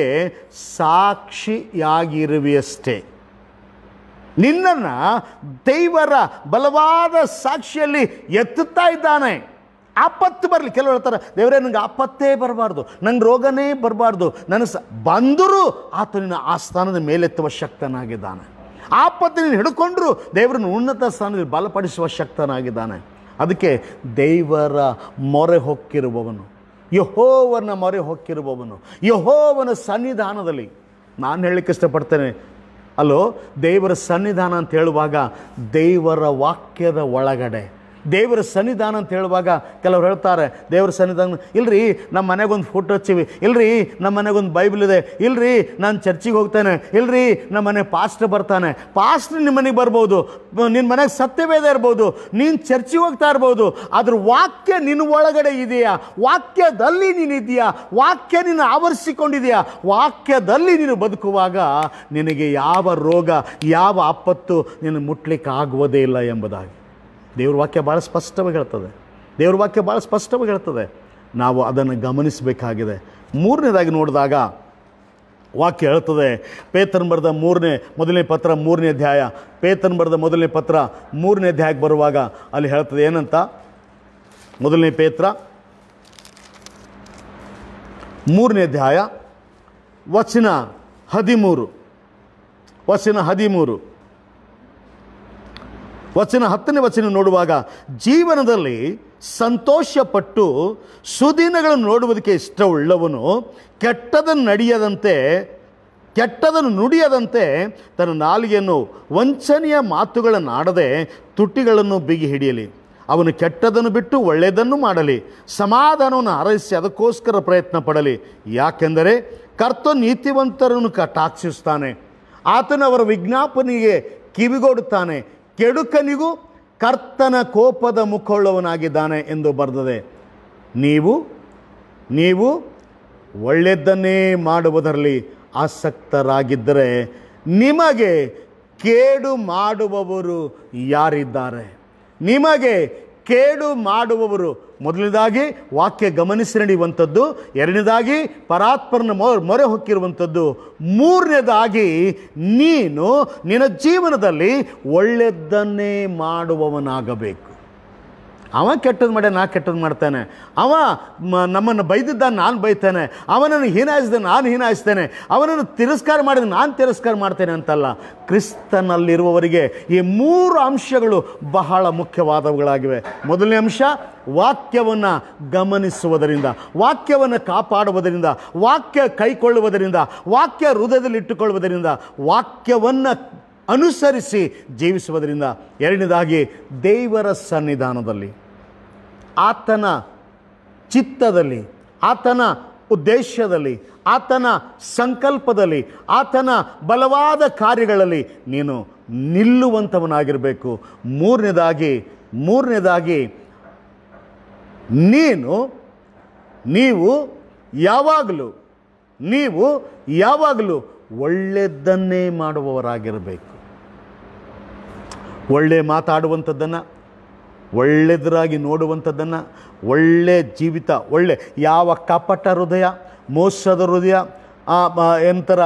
ಸಾಕ್ಷಿಯಾಗಿರುವೆಯಷ್ಟೇ. ನಿನ್ನನ್ನು ದೇವರ ಬಲವಾದ ಸಾಕ್ಷಿಯಲ್ಲಿ ಎತ್ತುತ್ತಾ ಇದ್ದಾನೆ. ಆಪತ್ತು ಬರಲಿ. ಕೆಲವರು ಹೇಳ್ತಾರೆ, ದೇವರೇ ನನಗೆ ಆಪತ್ತೇ ಬರಬಾರ್ದು, ನಂಗೆ ರೋಗನೇ ಬರಬಾರ್ದು, ನನಗೆ ಸ ಬಂದರೂ ಆತನಿನ ಆ ಸ್ಥಾನದ ಮೇಲೆತ್ತುವ ಶಕ್ತನಾಗಿದ್ದಾನೆ. ಆಪತ್ತಿನ ಹಿಡ್ಕೊಂಡ್ರು ದೇವರನ್ನು ಉನ್ನತ ಸ್ಥಾನದಲ್ಲಿ ಬಲಪಡಿಸುವ ಶಕ್ತನಾಗಿದ್ದಾನೆ. ಅದಕ್ಕೆ ದೇವರ ಮೊರೆ ಹೊಕ್ಕಿರುವವನು, ಯೆಹೋವನ ಮೊರೆ ಹೊಕ್ಕಿರುವವನು, ಯೆಹೋವನ ಸನ್ನಿಧಾನದಲ್ಲಿ. ನಾನು ಹೇಳಲಿಕ್ಕೆ ಇಷ್ಟಪಡ್ತೇನೆ, ಅಲ್ಲೋ, ದೇವರ ಸನ್ನಿಧಾನ ಅಂತ ಹೇಳುವಾಗ ದೇವರ ವಾಕ್ಯದ ಒಳಗಡೆ, ದೇವರ ಸನ್ನಿಧಾನ ಅಂತ ಹೇಳುವಾಗ ಕೆಲವ್ರು ಹೇಳ್ತಾರೆ, ದೇವರ ಸನ್ನಿಧಾನ ಇಲ್ರಿ, ನಮ್ಮ ಮನೆಗೊಂದು ಫೋಟೋ ಹಚ್ಚಿವಿ, ಇಲ್ರಿ ನಮ್ಮ ಮನೆಗೊಂದು ಬೈಬಲ್ ಇದೆ, ಇಲ್ರಿ ನಾನು ಚರ್ಚಿಗೆ ಹೋಗ್ತೇನೆ, ಇಲ್ರಿ ನಮ್ಮ ಮನೆ ಪಾಸ್ಟರ್ ಬರ್ತಾನೆ. ಪಾಸ್ಟರ್ ನಿಮ್ಮ ಮನೆಗೆ ಬರ್ಬೋದು, ನಿನ್ನ ಮನೆಗೆ ಸತ್ಯವೇದ ಇರ್ಬೋದು, ನೀನು ಚರ್ಚಿಗೆ ಹೋಗ್ತಾ ಇರ್ಬೋದು, ಅದ್ರ ವಾಕ್ಯ ನಿನ್ನ ಒಳಗಡೆ ಇದೆಯಾ? ವಾಕ್ಯದಲ್ಲಿ ನೀನಿದೆಯಾ? ವಾಕ್ಯ ನಿನ್ನ ಆವರಿಸಿಕೊಂಡಿದೆಯಾ? ವಾಕ್ಯದಲ್ಲಿ ನೀನು ಬದುಕುವಾಗ ನಿನಗೆ ಯಾವ ರೋಗ, ಯಾವ ಆಪತ್ತು ನಿನ್ನ ಮುಟ್ಲಿಕ್ಕೆ ಆಗುವುದೇ ಇಲ್ಲ ಎಂಬುದಾಗಿ ದೇವ್ರ ವಾಕ್ಯ ಭಾಳ ಸ್ಪಷ್ಟವಾಗಿ ಹೇಳ್ತದೆ. ದೇವ್ರ ವಾಕ್ಯ ಭಾಳ ಸ್ಪಷ್ಟವಾಗಿ ಹೇಳ್ತದೆ. ನಾವು ಅದನ್ನು ಗಮನಿಸಬೇಕಾಗಿದೆ. ಮೂರನೇದಾಗಿ ನೋಡಿದಾಗ ವಾಕ್ಯ ಹೇಳ್ತದೆ, ಪೇತ್ರನ ಬರೆದ ಮೂರನೇ ಮೊದಲನೇ ಪತ್ರ ಮೂರನೇ ಅಧ್ಯಾಯ, ಪೇತ್ರನ ಬರೆದ ಮೊದಲನೇ ಪತ್ರ ಮೂರನೇ ಅಧ್ಯಾಯಕ್ಕೆ ಬರುವಾಗ ಅಲ್ಲಿ ಹೇಳ್ತದೆ ಏನಂತ? ಮೊದಲನೇ ಪೇತ್ರ ಮೂರನೇ ಅಧ್ಯಾಯ ವಚನ ಹದಿಮೂರು ವಚನ ಹದಿಮೂರು ವಚನ ಹತ್ತನೇ ವಚನ ನೋಡುವಾಗ, ಜೀವನದಲ್ಲಿ ಸಂತೋಷಪಟ್ಟು ಸುದಿನಗಳನ್ನು ನೋಡುವುದಕ್ಕೆ ಇಷ್ಟವುಳ್ಳವನು ಕೆಟ್ಟದನ್ನು ನಡೆಯದಂತೆ ಕೆಟ್ಟದನ್ನು ನುಡಿಯದಂತೆ ತನ್ನ ನಾಲಿಗೆಯನ್ನು ವಂಚನೆಯ ಮಾತುಗಳನ್ನು ಆಡದೆ ತುಟಿಗಳನ್ನು ಬಿಗಿ ಹಿಡಿಯಲಿ. ಅವನು ಕೆಟ್ಟದನ್ನು ಬಿಟ್ಟು ಒಳ್ಳೆಯದನ್ನು ಮಾಡಲಿ, ಸಮಾಧಾನವನ್ನು ಹಾರೈಸಿ ಅದಕ್ಕೋಸ್ಕರ ಪ್ರಯತ್ನ ಪಡಲಿ. ಯಾಕೆಂದರೆ ಕರ್ತ ನೀತಿವಂತರನ್ನು ಕಟಾಕ್ಷಿಸ್ತಾನೆ, ಆತನು ಅವರ ವಿಜ್ಞಾಪನೆಗೆ ಕಿವಿಗೊಡುತ್ತಾನೆ. ಕೆಡುಕನಿಗೂ ಕರ್ತನ ಕೋಪದ ಮುಖವುಳ್ಳವನಾಗಿದ್ದಾನೆ ಎಂದು ಬರೆದಿದೆ. ನೀವು ನೀವು ಒಳ್ಳೆಯದನ್ನೇ ಮಾಡುವುದರಲ್ಲಿ ಆಸಕ್ತರಾಗಿದ್ದರೆ ನಿಮಗೆ ಕೇಡು ಮಾಡುವವರು ಯಾರಿದ್ದಾರೆ? ನಿಮಗೆ ಕೇಡು ಮಾಡುವವರು, ಮೊದಲನೇದಾಗಿ ವಾಕ್ಯ ಗಮನಿಸಿ ನಡೆಯುವಂಥದ್ದು, ಎರಡನೇದಾಗಿ ಪರಾತ್ಪರನ ಮೊರೆ ಹೊಕ್ಕಿರುವಂಥದ್ದು, ಮೂರನೇದಾಗಿ ನೀನು ನಿನ್ನ ಜೀವನದಲ್ಲಿ ಒಳ್ಳೆಯದನ್ನೇ ಮಾಡುವವನಾಗಬೇಕು. ಅವ ಕೆಟ್ಟದ್ದು ಮಾಡಿ ನಾ ಕೆಟ್ಟದ್ದು ಮಾಡ್ತಾನೆ, ಅವ ನಮ್ಮನ್ನು ಬೈದಿದ್ದ ನಾನು ಬೈತಾನೆ, ಅವನನ್ನು ಹೀನಾಯಿಸಿದ ನಾನು ಹೀನಾಯಿಸ್ತೇನೆ, ಅವನನ್ನು ತಿರಸ್ಕಾರ ಮಾಡಿದ ನಾನು ತಿರಸ್ಕಾರ ಮಾಡ್ತೇನೆ ಅಂತಲ್ಲ. ಕ್ರಿಸ್ತನಲ್ಲಿರುವವರಿಗೆ ಈ ಮೂರು ಅಂಶಗಳು ಬಹಳ ಮುಖ್ಯವಾದವುಗಳಾಗಿವೆ. ಮೊದಲನೇ ಅಂಶ, ವಾಕ್ಯವನ್ನು ಗಮನಿಸುವುದರಿಂದ, ವಾಕ್ಯವನ್ನು ಕಾಪಾಡುವುದರಿಂದ, ವಾಕ್ಯ ಕೈಕೊಳ್ಳುವುದರಿಂದ, ವಾಕ್ಯ ಹೃದಯದಲ್ಲಿ ಇಟ್ಟುಕೊಳ್ಳುವುದರಿಂದ, ವಾಕ್ಯವನ್ನು ಅನುಸರಿಸಿ ಜೀವಿಸುವುದರಿಂದ. ಎರಡನೇದಾಗಿ ದೇವರ ಸನ್ನಿಧಾನದಲ್ಲಿ, ಆತನ ಚಿತ್ತದಲ್ಲಿ, ಆತನ ಉದ್ದೇಶದಲ್ಲಿ, ಆತನ ಸಂಕಲ್ಪದಲ್ಲಿ, ಆತನ ಬಲವಾದ ಕಾರ್ಯಗಳಲ್ಲಿ ನೀನು ನಿಲ್ಲುವಂಥವನಾಗಿರಬೇಕು. ಮೂರನೇದಾಗಿ ಮೂರನೇದಾಗಿ ನೀನು ನೀವು ಯಾವಾಗಲೂ ನೀವು ಯಾವಾಗಲೂ ಒಳ್ಳೆಯದನ್ನೇ ಮಾಡುವವರಾಗಿರಬೇಕು. ಒಳ್ಳೆ ಮಾತಾಡುವಂಥದ್ದನ್ನು, ಒಳ್ಳೆಯದರಾಗಿ ನೋಡುವಂಥದ್ದನ್ನು, ಒಳ್ಳೆಯ ಜೀವಿತ, ಒಳ್ಳೆ ಯಾವ ಕಪಟ ಹೃದಯ, ಮೋಸದ ಹೃದಯ, ಎಂತರ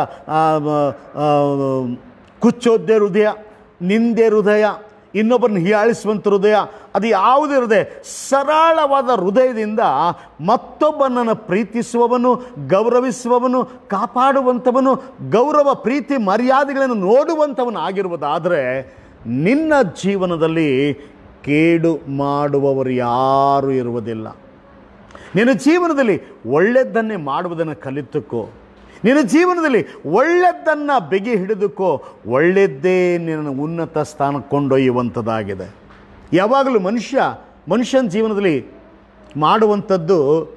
ಕುಚ್ಚೋದ್ಯ ಹೃದಯ, ನಿಂದೆ ಹೃದಯ, ಇನ್ನೊಬ್ಬರನ್ನು ಹೀಯಾಳಿಸುವಂಥ ಹೃದಯ, ಅದು ಯಾವುದೇ ಹೃದಯ, ಸರಳವಾದ ಹೃದಯದಿಂದ ಮತ್ತೊಬ್ಬನನ್ನು ಪ್ರೀತಿಸುವವನು, ಗೌರವಿಸುವವನು, ಕಾಪಾಡುವಂಥವನು, ಗೌರವ ಪ್ರೀತಿ ಮರ್ಯಾದೆಗಳನ್ನು ನೋಡುವಂಥವನು ಆಗಿರುವುದಾದರೆ ನಿನ್ನ ಜೀವನದಲ್ಲಿ ಕೇಡು ಮಾಡುವವರು ಯಾರೂ ಇರುವುದಿಲ್ಲ. ನಿನ್ನ ಜೀವನದಲ್ಲಿ ಒಳ್ಳೆಯದನ್ನೇ ಮಾಡುವುದನ್ನು ಕಲಿತುಕೋ. ನಿನ್ನ ಜೀವನದಲ್ಲಿ ಒಳ್ಳೆಯದನ್ನು ಬಿಗಿ ಹಿಡಿದುಕೋ. ಒಳ್ಳೆಯದ್ದೇ ನಿನ್ನ ಉನ್ನತ ಸ್ಥಾನಕ್ಕೆ ಕೊಂಡೊಯ್ಯುವಂಥದ್ದಾಗಿದೆ. ಯಾವಾಗಲೂ ಮನುಷ್ಯ ಮನುಷ್ಯನ ಜೀವನದಲ್ಲಿ ಮಾಡುವಂಥದ್ದು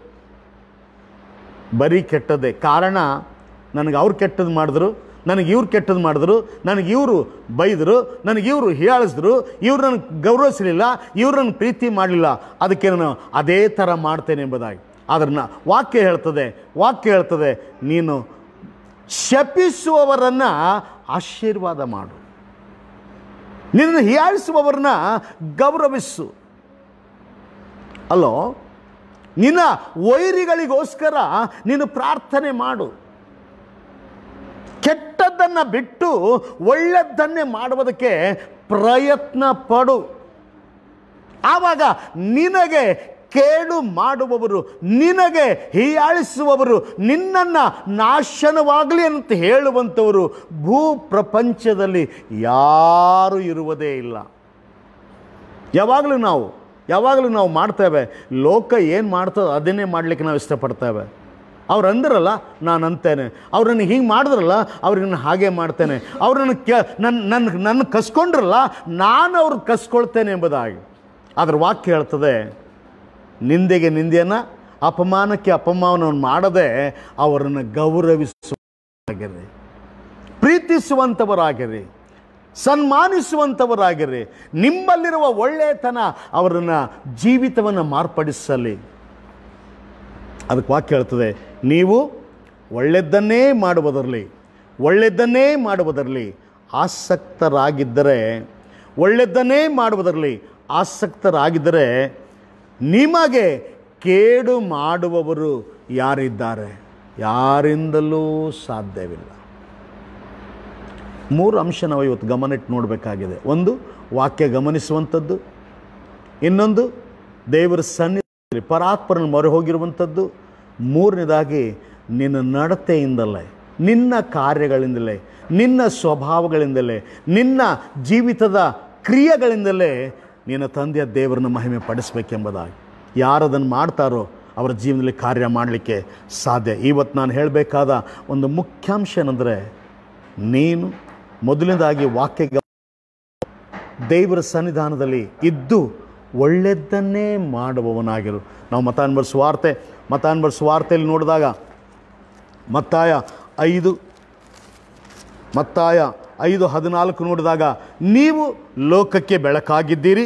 ಬರೀ ಕೆಟ್ಟದ್ದೇ. ಕಾರಣ, ನನಗೆ ಅವ್ರು ಕೆಟ್ಟದ್ದು ಮಾಡಿದ್ರು, ನನಗೆ ಇವ್ರು ಕೆಟ್ಟದ್ದು ಮಾಡಿದ್ರು, ನನಗೆ ಇವರು ಬೈದರು, ನನಗೆ ಇವರು ಹೀಯಾಳಿಸಿದ್ರು, ಇವ್ರು ನನಗೆ ಗೌರವಿಸಲಿಲ್ಲ, ಇವ್ರು ನನಗೆ ಪ್ರೀತಿ ಮಾಡಲಿಲ್ಲ, ಅದಕ್ಕೆ ನಾನು ಅದೇ ಥರ ಮಾಡ್ತೇನೆ ಎಂಬುದಾಗಿ. ಆದರೆ ನಾ ವಾಕ್ಯ ಹೇಳ್ತದೆ ವಾಕ್ಯ ಹೇಳ್ತದೆ ನೀನು ಶಪಿಸುವವರನ್ನು ಆಶೀರ್ವಾದ ಮಾಡು, ನಿನ್ನನ್ನು ಹೀಯಾಳಿಸುವವರನ್ನ ಗೌರವಿಸು. ಅಲ್ಲೋ, ನಿನ್ನ ವೈರಿಗಳಿಗೋಸ್ಕರ ನೀನು ಪ್ರಾರ್ಥನೆ ಮಾಡು. ಕೆಟ್ಟದ್ದನ್ನು ಬಿಟ್ಟು ಒಳ್ಳೆಯದನ್ನೇ ಮಾಡುವುದಕ್ಕೆ ಪ್ರಯತ್ನ ಪಡು. ಆವಾಗ ನಿನಗೆ ಕೇಡು ಮಾಡುವವರು, ನಿನಗೆ ಹೀಯಾಳಿಸುವವರು, ನಿನ್ನನ್ನು ನಾಶನವಾಗಲಿ ಅಂತ ಹೇಳುವಂಥವರು ಭೂ ಪ್ರಪಂಚದಲ್ಲಿ ಯಾರೂ ಇರುವುದೇ ಇಲ್ಲ. ಯಾವಾಗಲೂ ನಾವು ಯಾವಾಗಲೂ ನಾವು ಮಾಡ್ತೇವೆ, ಲೋಕ ಏನು ಮಾಡ್ತೋ ಅದನ್ನೇ ಮಾಡಲಿಕ್ಕೆ ನಾವು ಇಷ್ಟಪಡ್ತೇವೆ. ಅವ್ರು ಅಂದ್ರಲ್ಲ ನಾನು ಅಂತೇನೆ, ಅವ್ರು ನನಗೆ ಹಿಂಗೆ ಮಾಡಿದ್ರಲ್ಲ ಅವ್ರಿಗೆ ನಾನು ಹಾಗೆ ಮಾಡ್ತೇನೆ, ಅವ್ರು ನನಗೆ ಕೆ ನನ್ನ ನನ್ನ ನನ್ನ ಕಸ್ಕೊಂಡ್ರಲ್ಲ ನಾನು ಅವ್ರಿಗೆ ಕಸ್ಕೊಳ್ತೇನೆ ಎಂಬುದಾಗಿ. ಅದ್ರ ವಾಕ್ಯ ಹೇಳ್ತದೆ, ನಿಂದೆಗೆ ನಿಂದೆಯನ್ನು, ಅಪಮಾನಕ್ಕೆ ಅಪಮಾನವನ್ನು ಮಾಡದೆ ಅವರನ್ನು ಗೌರವಿಸುವವರಾಗಿರಿ, ಪ್ರೀತಿಸುವಂಥವರಾಗಿರಿ, ಸನ್ಮಾನಿಸುವಂಥವರಾಗಿರಿ. ನಿಮ್ಮಲ್ಲಿರುವ ಒಳ್ಳೆಯತನ ಅವರನ್ನು ಜೀವಿತವನ್ನು ಮಾರ್ಪಡಿಸಲಿ. ಅದಕ್ಕೆ ವಾಕ್ಯ ಹೇಳ್ತದೆ, ನೀವು ಒಳ್ಳೆಯದನ್ನೇ ಮಾಡುವುದರಲ್ಲಿ ಒಳ್ಳೆಯದನ್ನೇ ಮಾಡುವುದರಲ್ಲಿ ಆಸಕ್ತರಾಗಿದ್ದರೆ ಒಳ್ಳೆಯದನ್ನೇ ಮಾಡುವುದರಲ್ಲಿ ಆಸಕ್ತರಾಗಿದ್ದರೆ ನಿಮಗೆ ಕೇಡು ಮಾಡುವವರು ಯಾರಿದ್ದಾರೆ? ಯಾರಿಂದಲೂ ಸಾಧ್ಯವಿಲ್ಲ. ಮೂರು ಅಂಶ ನಾವು ಇವತ್ತು ಗಮನಿಟ್ಟು ನೋಡಬೇಕಾಗಿದೆ. ಒಂದು, ವಾಕ್ಯ ಗಮನಿಸುವಂಥದ್ದು. ಇನ್ನೊಂದು, ದೇವರ ಸನ್ನಿಧಿಯಲ್ಲಿ ಪರಾತ್ಪರನ ಮೊರೆ ಹೋಗಿರುವಂಥದ್ದು. ಮೂರನೇದಾಗಿ, ನಿನ್ನ ನಡತೆಯಿಂದಲೇ, ನಿನ್ನ ಕಾರ್ಯಗಳಿಂದಲೇ, ನಿನ್ನ ಸ್ವಭಾವಗಳಿಂದಲೇ, ನಿನ್ನ ಜೀವಿತದ ಕ್ರಿಯೆಗಳಿಂದಲೇ ನಿನ್ನ ತಂದೆಯ ದೇವರನ್ನು ಮಹಿಮೆ ಪಡಿಸಬೇಕೆಂಬುದಾಗಿ. ಯಾರದನ್ನು ಮಾಡ್ತಾರೋ ಅವರ ಜೀವನದಲ್ಲಿ ಕಾರ್ಯ ಮಾಡಲಿಕ್ಕೆ ಸಾಧ್ಯ. ಇವತ್ತು ನಾನು ಹೇಳಬೇಕಾದ ಒಂದು ಮುಖ್ಯಾಂಶ ಏನಂದರೆ, ನೀನು ಮೊದಲನೇದಾಗಿ ವಾಕ್ಯ ದೇವರ ಸನ್ನಿಧಾನದಲ್ಲಿ ಇದ್ದು ಒಳ್ಳೆಯದನ್ನೇ ಮಾಡುವವನಾಗಿರು. ನಾವು ಮತ್ತಾಯನ ಸುವಾರ್ತೆ ಮತ್ತಾಯನ ಸುವಾರ್ತೆಯಲ್ಲಿ ನೋಡಿದಾಗ ಮತ್ತಾಯ ಐದು ಮತ್ತಾಯ ಐದು ಹದಿನಾಲ್ಕು ನೋಡಿದಾಗ, ನೀವು ಲೋಕಕ್ಕೆ ಬೆಳಕಾಗಿದ್ದೀರಿ,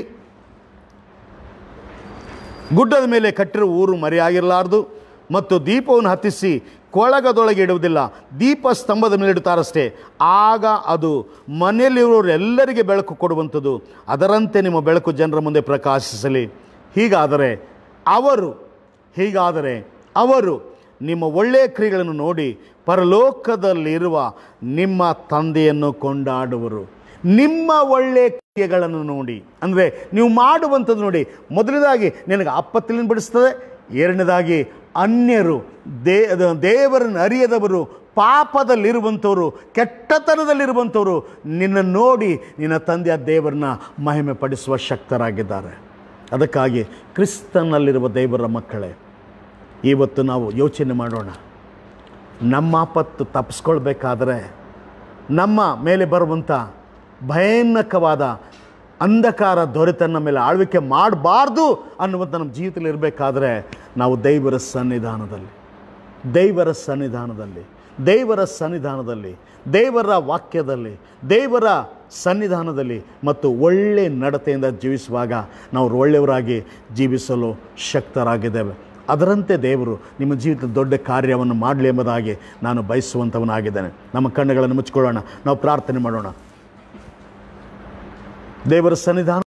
ಗುಡ್ಡದ ಮೇಲೆ ಕಟ್ಟಿರುವ ಊರು ಮರೆಯಾಗಿರಲಾರದು, ಮತ್ತು ದೀಪವನ್ನು ಹತ್ತಿಸಿ ಕೊಳಗದೊಳಗೆ ಇಡುವುದಿಲ್ಲ, ದೀಪ ಸ್ತಂಭದ ಮೇಲೆ ಇಡುತ್ತಾರಷ್ಟೇ, ಆಗ ಅದು ಮನೆಯಲ್ಲಿರುವವರೆಲ್ಲರಿಗೆ ಬೆಳಕು ಕೊಡುವಂಥದ್ದು. ಅದರಂತೆ ನಿಮ್ಮ ಬೆಳಕು ಜನರ ಮುಂದೆ ಪ್ರಕಾಶಿಸಲಿ. ಹೀಗಾದರೆ ಅವರು ಹೀಗಾದರೆ ಅವರು ನಿಮ್ಮ ಒಳ್ಳೆಯ ಕ್ರಿಯೆಗಳನ್ನು ನೋಡಿ ಪರಲೋಕದಲ್ಲಿರುವ ನಿಮ್ಮ ತಂದೆಯನ್ನು ಕೊಂಡಾಡುವರು. ನಿಮ್ಮ ಒಳ್ಳೆಯ ಕ್ರಿಯೆಗಳನ್ನು ನೋಡಿ, ಅಂದರೆ ನೀವು ಮಾಡುವಂಥದ್ದು ನೋಡಿ. ಮೊದಲನೇದಾಗಿ ನಿನಗೆ ಆಪತ್ತನ್ನು ಬಿಡಿಸ್ತದೆ. ಎರಡನೇದಾಗಿ ಅನ್ಯರು, ದೇ ದೇವರನ್ನು ಅರಿಯದವರು, ಪಾಪದಲ್ಲಿರುವಂಥವರು, ಕೆಟ್ಟತನದಲ್ಲಿರುವಂಥವರು ನಿನ್ನನ್ನು ನೋಡಿ ನಿನ್ನ ತಂದೆಯ ದೇವರನ್ನ ಮಹಿಮೆ ಪಡಿಸುವ ಶಕ್ತರಾಗಿದ್ದಾರೆ. ಅದಕ್ಕಾಗಿ ಕ್ರಿಸ್ತನಲ್ಲಿರುವ ದೇವರ ಮಕ್ಕಳೇ, ಇವತ್ತು ನಾವು ಯೋಚನೆ ಮಾಡೋಣ. ನಮ್ಮ ಆಪತ್ತು ತಪ್ಪಿಸ್ಕೊಳ್ಬೇಕಾದ್ರೆ, ನಮ್ಮ ಮೇಲೆ ಬರುವಂಥ ಭಯಾನಕವಾದ ಅಂಧಕಾರ ದೊರೆತನ ಮೇಲೆ ಆಳ್ವಿಕೆ ಮಾಡಬಾರ್ದು ಅನ್ನುವಂಥ ನಮ್ಮ ಜೀವಿತದಲ್ಲಿ ಇರಬೇಕಾದ್ರೆ, ನಾವು ದೇವರ ಸನ್ನಿಧಾನದಲ್ಲಿ ದೇವರ ಸನ್ನಿಧಾನದಲ್ಲಿ ದೇವರ ಸನ್ನಿಧಾನದಲ್ಲಿ ದೇವರ ವಾಕ್ಯದಲ್ಲಿ ದೇವರ ಸನ್ನಿಧಾನದಲ್ಲಿ ಮತ್ತು ಒಳ್ಳೆ ನಡತೆಯಿಂದ ಜೀವಿಸುವಾಗ ನಾವು ಒಳ್ಳೆಯವರಾಗಿ ಜೀವಿಸಲು ಶಕ್ತರಾಗಿದ್ದೇವೆ. ಅದರಂತೆ ದೇವರು ನಿಮ್ಮ ಜೀವಿತದ ದೊಡ್ಡ ಕಾರ್ಯವನ್ನು ಮಾಡಲಿ ಎಂಬುದಾಗಿ ನಾನು ಬಯಸುವಂಥವನಾಗಿದ್ದೇನೆ. ನಮ್ಮ ಕಣ್ಣುಗಳನ್ನು ಮುಚ್ಚಿಕೊಳ್ಳೋಣ, ನಾವು ಪ್ರಾರ್ಥನೆ ಮಾಡೋಣ. ದೇವರ ಸನ್ನಿಧಾನ